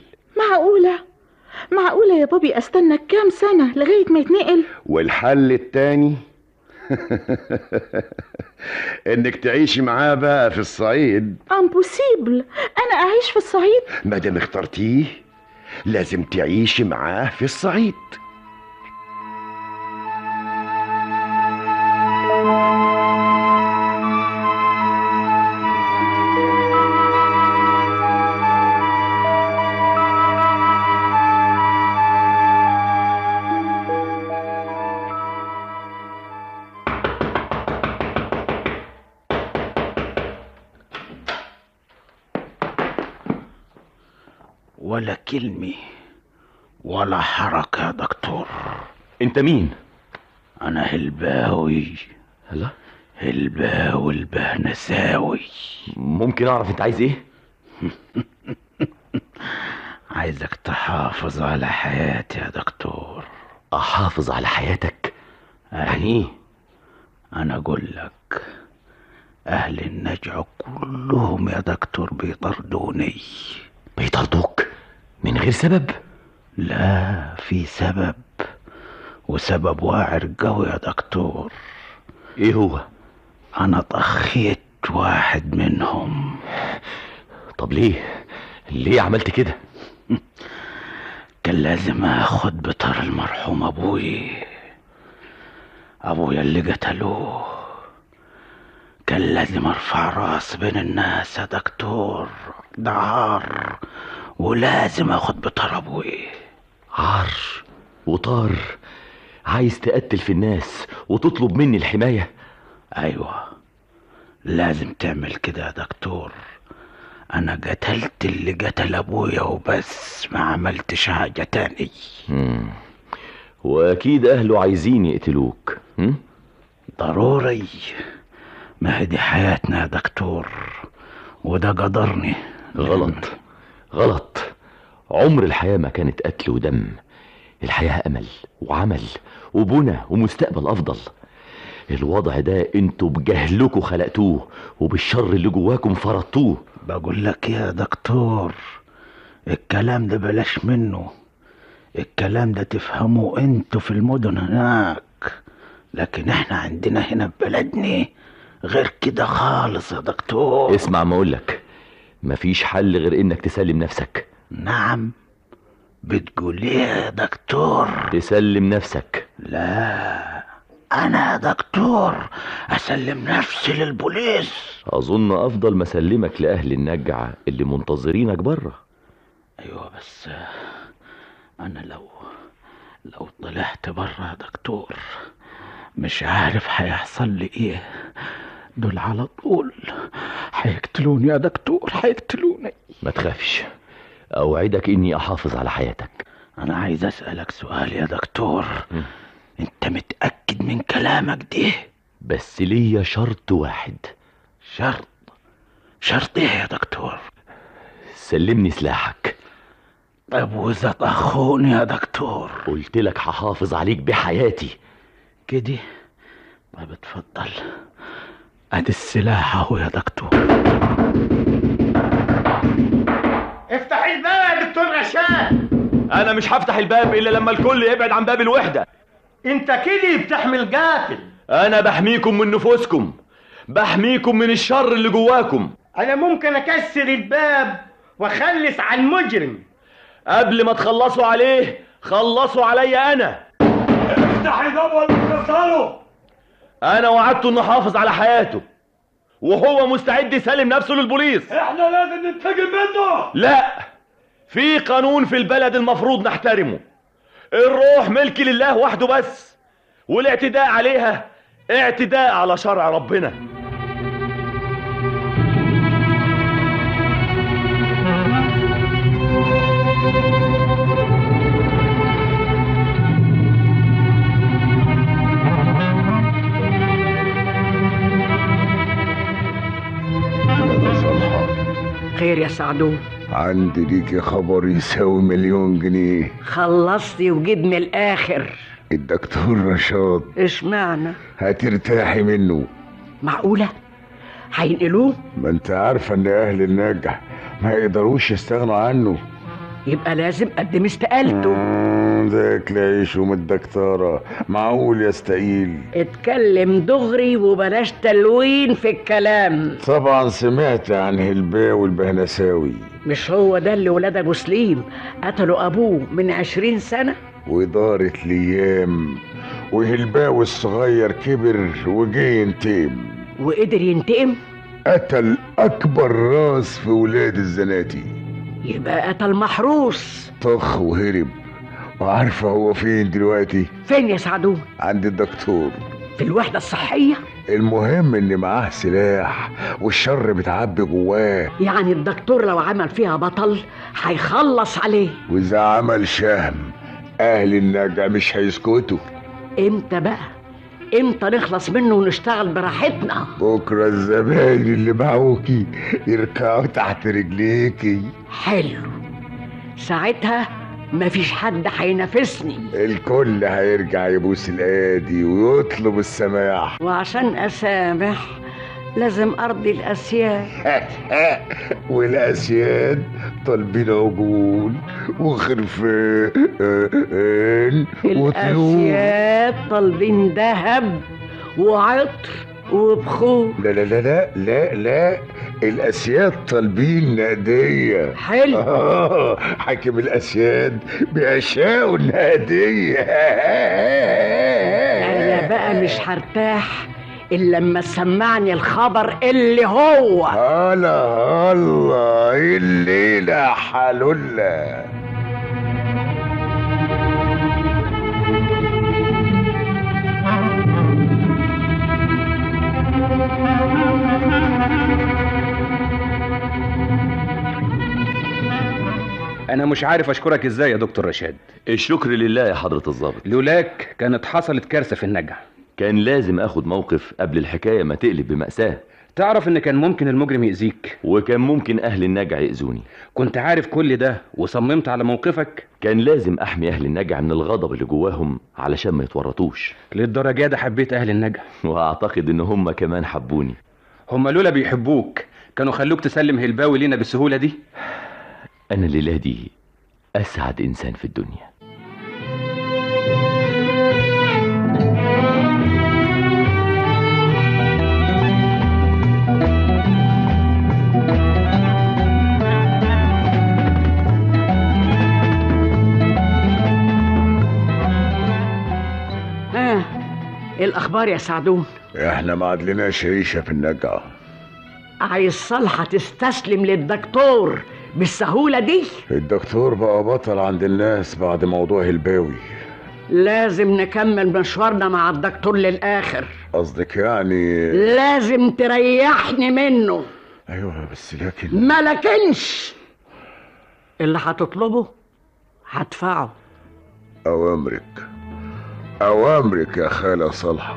معقولة يا بابي استنى كام سنة لغاية ما يتنقل؟ والحل التاني انك تعيشي معاه بقى في الصعيد. امبوسيبل، انا اعيش في الصعيد؟ ما دام اخترتيه لازم تعيشي معاه في الصعيد. ولا كلمة ولا حركة يا دكتور. انت مين؟ انا هلباوي. لا، هلباوي البهنساوي. ممكن اعرف انت عايز ايه؟ عايزك تحافظ على حياتي يا دكتور. احافظ على حياتك؟ يعني ايه؟ انا اقول لك، اهل النجع كلهم يا دكتور بيطردوني. بيطردوك من غير سبب؟ لا، في سبب، وسبب واعر قوي يا دكتور. ايه هو؟ انا طخيت واحد منهم. طب ليه عملت كده؟ كان لازم اخد بطار المرحوم ابويا اللي قتلوه. كان لازم ارفع راس بين الناس يا دكتور. ده عار، ولازم اخد بطار ابويا. عار وطار؟ عايز تقتل في الناس وتطلب مني الحماية؟ ايوه، لازم تعمل كده يا دكتور. انا قتلت اللي قتل ابويا وبس، ما عملتش حاجة تاني. واكيد اهله عايزين يقتلوك. ضروري، ما هي دي حياتنا يا دكتور، وده قدرني. غلط. عمر الحياة ما كانت قتل ودم. الحياة امل وعمل وبنى ومستقبل افضل. الوضع ده انتوا بجهلكوا خلقتوه، وبالشر اللي جواكم فرضتوه. بقول لك يا دكتور، الكلام ده بلاش منه. الكلام ده تفهموه انتوا في المدن هناك، لكن احنا عندنا هنا في بلدنا غير كده خالص يا دكتور. اسمع ما اقولك، مفيش حل غير انك تسلم نفسك. نعم، بتقول ايه يا دكتور؟ تسلم نفسك. لا، انا يا دكتور اسلم نفسي للبوليس؟ اظن افضل ما اسلمك لاهل النجع اللي منتظرينك بره. ايوه، بس انا لو طلعت بره يا دكتور مش عارف هيحصل لي ايه. دول على طول هيقتلوني يا دكتور، هيقتلوني. ما تخافش، اوعدك اني احافظ على حياتك. انا عايز اسألك سؤال يا دكتور. انت متأكد من كلامك ده؟ بس ليا شرط واحد. شرط ايه يا دكتور؟ سلمني سلاحك. طب واذا طخوني يا دكتور؟ قلت لك هحافظ عليك بحياتي. كده؟ طب اتفضل، ادي السلاح اهو يا دكتور. افتح الباب يا دكتور رشاد. انا مش هفتح الباب الا لما الكل يبعد عن باب الوحدة. انت كده بتحمي القاتل. انا بحميكم من نفوسكم، بحميكم من الشر اللي جواكم. انا ممكن اكسر الباب واخلص على المجرم. قبل ما تخلصوا عليه خلصوا عليا انا. افتح الباب ولا تكسره. انا وعدته انه احافظ على حياته، وهو مستعد يسلم نفسه للبوليس. احنا لازم ننتقم منه. لا، في قانون في البلد المفروض نحترمه. الروح ملك لله وحده بس، والاعتداء عليها اعتداء على شرع ربنا. خير يا سعدون؟ عندي ليكي خبر يساوي 1,000,000 جنيه. خلصتي وجيب من الاخر. الدكتور رشاد. اشمعنى؟ هترتاحي منه. معقولة؟ هينقلوه؟ ما انت عارفة ان اهل النجح ما يقدروش يستغنوا عنه. يبقى لازم اقدم استقالته. ذاك العيش من الدكتورة، معقول يستقيل؟ اتكلم دغري وبلاش تلوين في الكلام. طبعا سمعت عن هلباوي البهنساوي. مش هو ده اللي ولاد ابو سليم قتلوا ابوه من 20 سنة؟ ودارت الايام وهلباوي الصغير كبر وجه ينتقم. وقدر ينتقم؟ قتل اكبر راس في ولاد الزناتي. يبقى قتل محروس. طخ وهرب. وعارفه هو فين دلوقتي؟ فين يا سعدون؟ عند الدكتور في الوحدة الصحية. المهم ان معاه سلاح والشر متعبي جواه. يعني الدكتور لو عمل فيها بطل هيخلص عليه، واذا عمل شهم اهل النجع مش هيسكتوا. امتى بقى؟ امتى نخلص منه ونشتغل براحتنا؟ بكره الزباين اللي معوكي يركعوا تحت رجليكي. حلو، ساعتها مفيش حد هينافسني، الكل هيرجع يبوس الايادي ويطلب السماح. وعشان اسامح لازم ارضي الاسياد. والاسياد طالبين عجول وخرفان وطيور. الاسياد طالبين ذهب وعطر وبخور. لا لا لا لا لا لا، الاسياد طالبين نقديه. حلو. حاكم الاسياد بيشاءوا النقديه. انا بقى مش هرتاح الا لما تسمعني الخبر اللي هو هلا الليله حلوله. أنا مش عارف أشكرك إزاي يا دكتور رشاد. الشكر لله يا حضرة الضابط. لولاك كانت حصلت كارثة في النجع. كان لازم أخد موقف قبل الحكاية ما تقلب بمأساة. تعرف إن كان ممكن المجرم يأذيك، وكان ممكن أهل النجع يأذوني. كنت عارف كل ده وصممت على موقفك. كان لازم أحمي أهل النجع من الغضب اللي جواهم علشان ما يتورطوش. للدرجة ده حبيت أهل النجع؟ وأعتقد إن هم كمان حبوني. هم لولا بيحبوك كانوا خلوك تسلم هلباوي لينا بالسهولة دي؟ أنا الليلة دي أسعد إنسان في الدنيا. ايه الاخبار يا سعدون؟ احنا ما عدلناش عيشه في النجع. عايز صالحة تستسلم للدكتور بالسهولة دي؟ الدكتور بقى بطل عند الناس بعد موضوع هلباوي. لازم نكمل مشوارنا مع الدكتور للآخر. قصدك يعني لازم تريحني منه. ايوه بس لكن ما لكنش، اللي هتطلبه هدفعه. اوامرك يا خالة صالحة.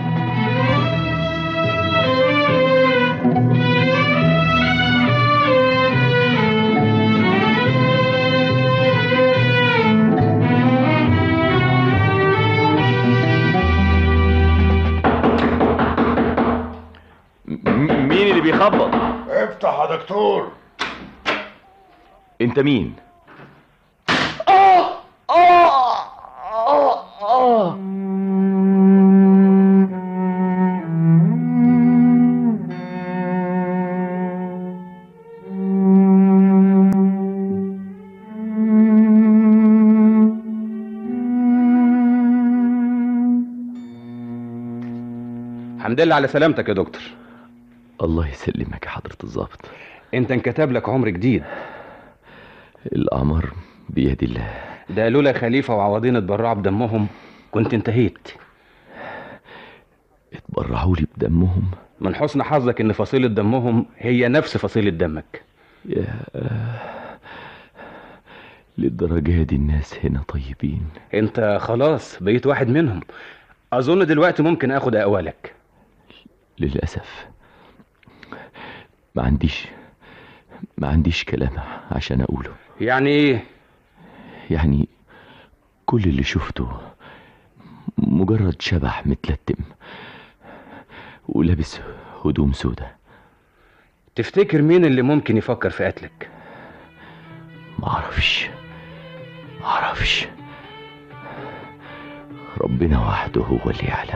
مين اللي بيخبط؟ افتح يا دكتور. انت مين؟ الحمد لله على سلامتك يا دكتور. الله يسلمك يا حضرة الضابط. انت انكتب لك عمر جديد. الأعمار بيد الله. ده لولا خليفة وعوضين اتبرعوا بدمهم كنت انتهيت. اتبرعوا لي بدمهم؟ من حسن حظك ان فصيلة دمهم هي نفس فصيلة دمك. يا للدرجة دي الناس هنا طيبين. انت خلاص بقيت واحد منهم. اظن دلوقتي ممكن اخد اقوالك. للأسف ما عنديش كلام عشان اقوله. يعني ايه؟ يعني كل اللي شفته مجرد شبح متلتم ولابس هدوم سودة. تفتكر مين اللي ممكن يفكر في قتلك؟ معرفش ربنا وحده هو اللي يعلم.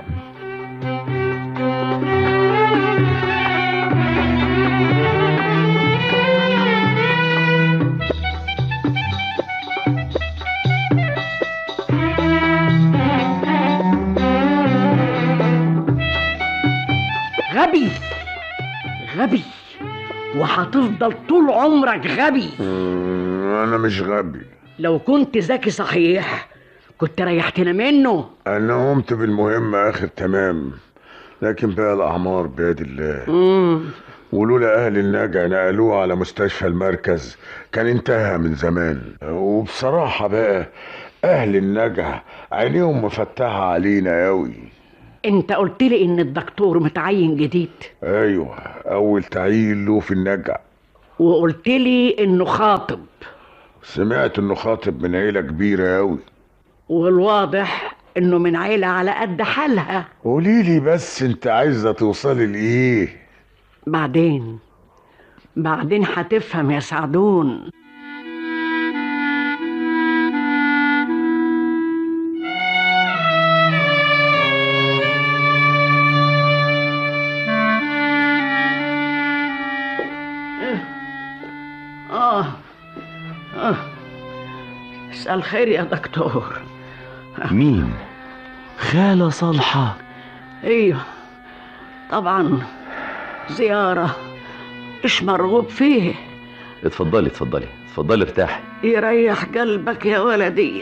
غبي وهتفضل طول عمرك غبي. انا مش غبي. لو كنت ذكي صحيح كنت ريحتنا منه. انا قمت بالمهمة اخر تمام، لكن بقى الأعمار بيد الله. ولولا أهل النجا نقلوه على مستشفى المركز كان انتهى من زمان. وبصراحة بقى أهل النجا عينيهم مفتحة علينا أوي. انت قلت لي ان الدكتور متعين جديد. أيوة، أول تعيين له في النجا. وقلت لي انه خاطب. سمعت انه خاطب من عيلة كبيرة أوي. والواضح انه من عيلة على قد حالها. قوليلي بس انت عايزة توصلي لإيه؟ بعدين هتفهم يا سعدون. مساء الخير يا دكتور. مين؟ خالة صالحة؟ ايوه طبعا، زيارة مش مرغوب فيه. اتفضلي اتفضلي اتفضلي ارتاحي. يريح قلبك يا ولدي.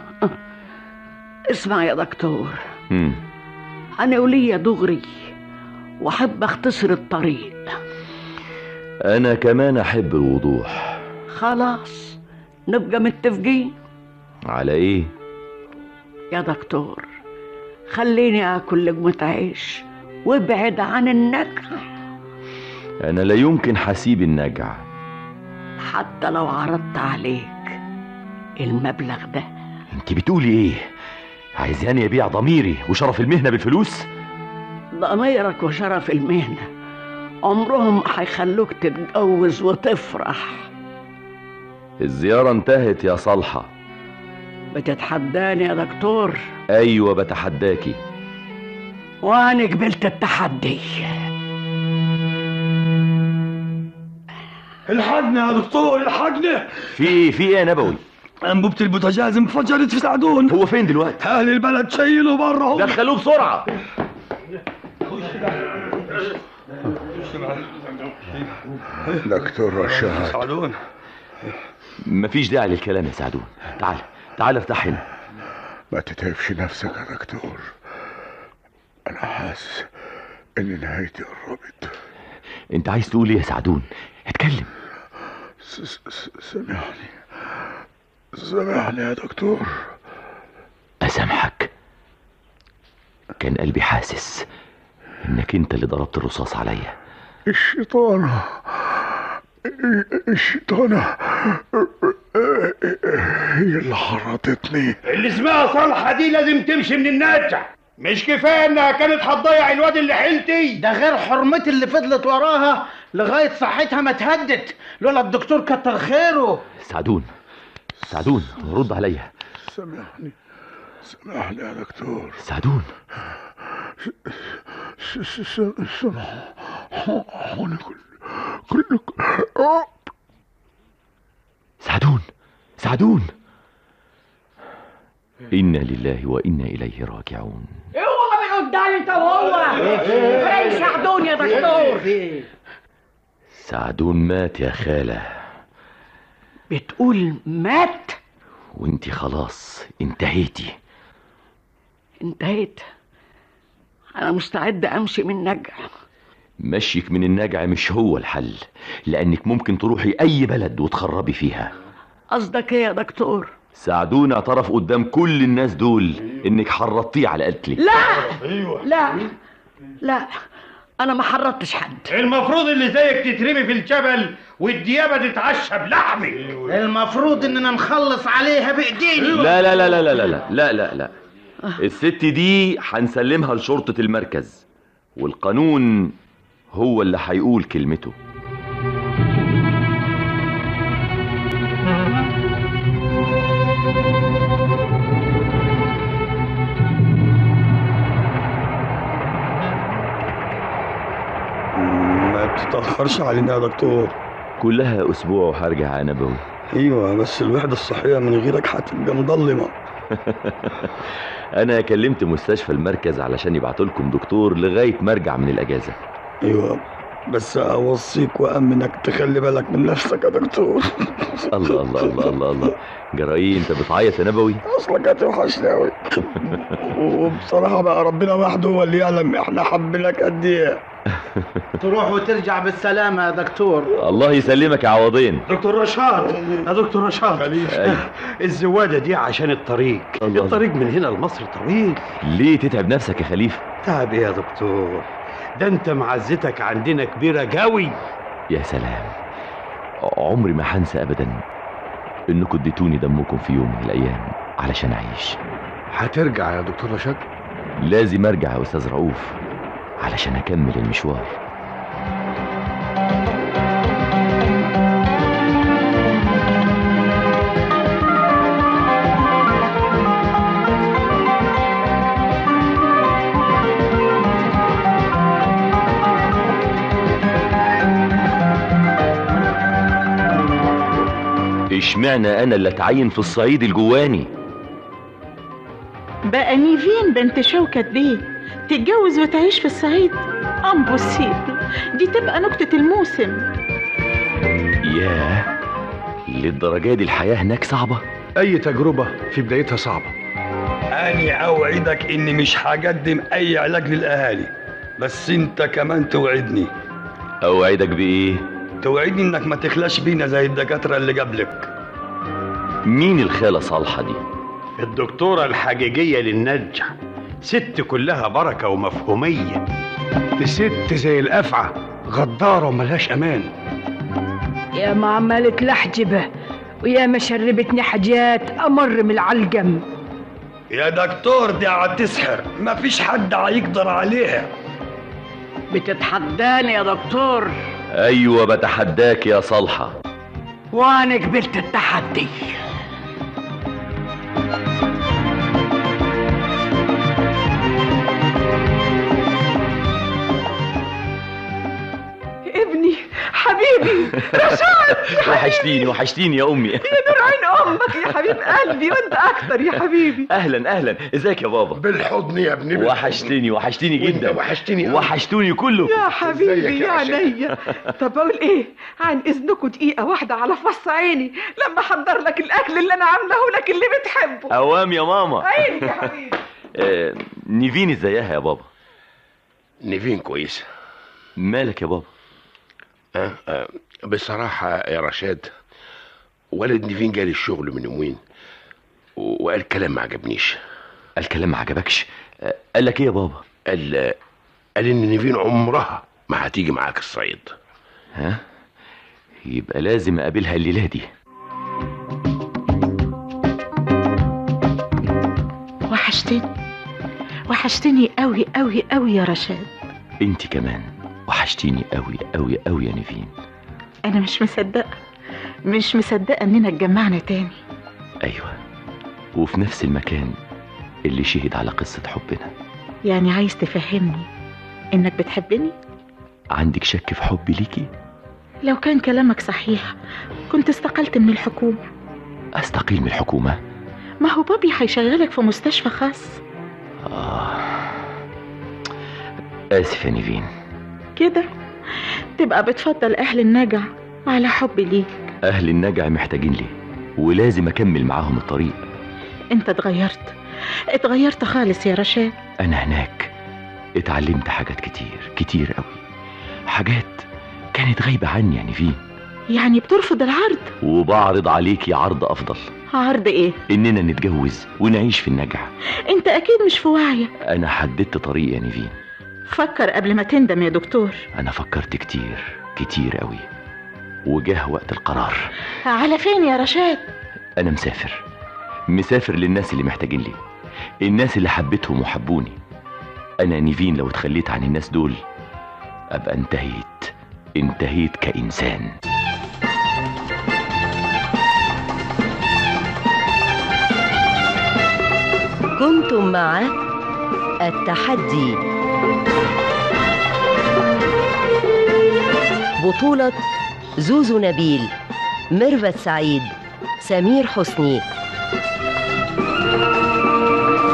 اسمع يا دكتور، أنا وليا دغري وأحب أختصر الطريق. أنا كمان أحب الوضوح. خلاص نبقى متفقين. على إيه؟ يا دكتور خليني آكل لقمة عيش وابعد عن النجع. أنا لا يمكن حسيب النجع حتى لو عرضت عليك المبلغ ده. انت بتقولي ايه؟ عايزاني ابيع ضميري وشرف المهنة بالفلوس؟ ضميرك وشرف المهنة عمرهم هيخلوك تتجوز وتفرح. الزيارة انتهت يا صالحة. بتتحداني يا دكتور؟ ايوه بتحداكي. وانا قبلت التحدي. الحقنا يا دكتور، الحقنا. في ايه يا نبوي؟ انبوبة البوتاجاز انفجرت في سعدون. هو فين دلوقتي؟ اهل البلد شايلوا بره. دخلوه بسرعة. دكتور رشاد. سعدون مفيش داعي للكلام يا سعدون. تعال ارتاح هنا. ما تتعبش نفسك يا دكتور، انا حاسس ان نهايتي قربت. انت عايز تقول ايه يا سعدون؟ اتكلم. سامحني يا دكتور. اسامحك؟ كان قلبي حاسس انك انت اللي ضربت الرصاص عليا. الشيطانة هي اللي حرضتني. اللي اسمها صالحة دي لازم تمشي من النجع. مش كفايه انها كانت هتضيع الواد اللي حيلتي ده، غير حرمتي اللي فضلت وراها لغايه صحتها ما اتهدت. لولا الدكتور كتر خيره. سعدون رد عليا. سامحني يا دكتور. سعدون سامحوني سعدون إنا لله وإنا إليه راجعون. اوعى من قدامي انت وهو. فين سعدون يا دكتور؟ سعدون مات يا خالة. بتقول مات؟ وانتي خلاص انتهيت. انا مستعد امشي من النجع. مشيك من النجع مش هو الحل، لانك ممكن تروحي اي بلد وتخربي فيها. قصدك ايه يا دكتور؟ سعدون اعترف قدام كل الناس دول انك حرضتيه على قتلي. لا انا ما حرضتش حد. المفروض اللي زيك تترمي في الجبل والديابه تتعشى بلحمي. المفروض اننا نخلص عليها بايدينا. لا لا لا لا لا لا لا لا لا. الست دي هنسلمها لشرطة المركز، والقانون هو اللي هيقول كلمته. ما تتأخرش علينا يا دكتور. كلها اسبوع وهرجع يا نبوي. ايوه بس الوحدة الصحية من غيرك هتبقى مظلمة. انا كلمت مستشفى المركز علشان يبعتوا لكم دكتور لغاية ما ارجع من الاجازة. ايوه بس اوصيك وامنك تخلي بالك من نفسك يا دكتور. الله الله الله الله الله، جرايه انت بتعيط يا نبوي؟ اصلك هتوحشني قوي. وبصراحه بقى ربنا وحده هو اللي يعلم احنا حبيناك قد ايه. تروح وترجع بالسلامه يا دكتور. الله يسلمك يا عوضين. دكتور رشاد، يا دكتور رشاد، الزواده دي عشان الطريق. الطريق من هنا لمصر طويل. ليه تتعب نفسك يا خليفه؟ تعب ايه يا دكتور؟ ده انت معزتك عندنا كبيره قوي. يا سلام، عمري ما هنسى ابدا انكم اديتوني دمكم في يوم من الايام علشان اعيش. هترجع يا دكتور رشاد؟ لازم ارجع يا استاذ رؤوف علشان اكمل المشوار. اشمعنى انا اللي اتعين في الصعيد الجواني؟ بقى نيفين بنت شوكت بيه تتجوز وتعيش في الصعيد؟ امبوسيبل، دي تبقى نكتة الموسم. ياه، للدرجة دي الحياة هناك صعبة؟ اي تجربة في بدايتها صعبة. أنا أوعدك إني مش هقدم أي علاج للأهالي، بس أنت كمان توعدني. أوعدك بإيه؟ توعدني إنك ما تخلاش بينا زي الدكاترة اللي قبلك. مين الخالة صالحة دي؟ الدكتورة الحقيقية للنجع، ست كلها بركة ومفهومية. دي ست زي الأفعى، غدارة وملهاش أمان. يا ما عملت لحجبة ويا ما شربتني حاجات أمر من العلقم. يا دكتور دي هتسحر، مفيش حد هيقدر عليها. بتتحداني يا دكتور؟ أيوة بتحداك يا صالحة، وأنا قبلت التحدي. ابني حبيبي رشاد. وحشتيني يا أمي. يا نور عين أمك يا حبيب قلبي، وأنت أكتر يا حبيبي. أهلا، إزيك يا بابا؟ بالحضن يا ابني. وحشتيني جدا. وحشتوني كله. يا حبيبي يا عينيا. طب أقول إيه، عن إذنكم دقيقة واحدة على فص عيني لما أحضر لك الأكل اللي أنا عامله لك اللي بتحبه. أوام يا ماما. عيني يا حبيبي. نيفين ازيها يا بابا؟ نيفين كويسة. مالك يا بابا؟ بصراحة يا رشاد، ولد نيفين جالي الشغل من يومين وقال كلام ما عجبنيش. الكلام ما عجبكش؟ قال لك ايه يا بابا؟ قال ان نيفين عمرها ما هتيجي معاك الصعيد. ها؟ يبقى لازم اقابلها الليلة دي. وحشتني قوي قوي قوي يا رشاد. انت كمان وحشتيني قوي قوي قوي يا نيفين. انا مش مصدقه اننا اتجمعنا تاني. ايوه، وفي نفس المكان اللي شهد على قصة حبنا. يعني عايز تفهمني انك بتحبني؟ عندك شك في حبي ليكي؟ لو كان كلامك صحيح كنت استقلت من الحكومة. استقيل من الحكومة؟ ما هو بابي هيشغلك في مستشفى خاص. آسف يا نيفين. كده تبقى بتفضل أهل النجع على حبي ليك. أهل النجع محتاجين لي ولازم أكمل معاهم الطريق. أنت اتغيرت خالص يا رشاد. أنا هناك اتعلمت حاجات كتير قوي، حاجات كانت غايبة عني يا نيفين. يعني بترفض العرض؟ وبعرض عليكي عرض أفضل. عرض إيه؟ إننا نتجوز ونعيش في النجع. أنت أكيد مش في وعيك. أنا حددت طريق يا نيفين. فكر قبل ما تندم يا دكتور. أنا فكرت كتير قوي، وجاه وقت القرار. على فين يا رشاد؟ أنا مسافر للناس اللي محتاجين لي، الناس اللي حبيتهم وحبوني. أنا نيفين لو اتخليت عن الناس دول أبقى انتهيت كإنسان. كنتم مع التحدي، بطولة زوزو نبيل، ميرفت سعيد، سمير حسني.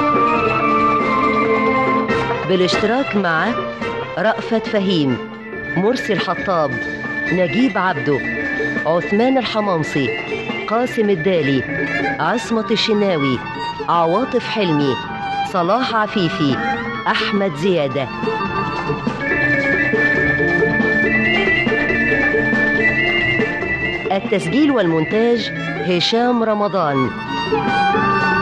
بالاشتراك مع رأفت فهيم، مرسي الحطاب، نجيب عبده، عثمان الحمامصي، قاسم الدالي، عصمت الشناوي، عواطف حلمي، صلاح عفيفي، أحمد زيادة. التسجيل والمونتاج هشام رمضان.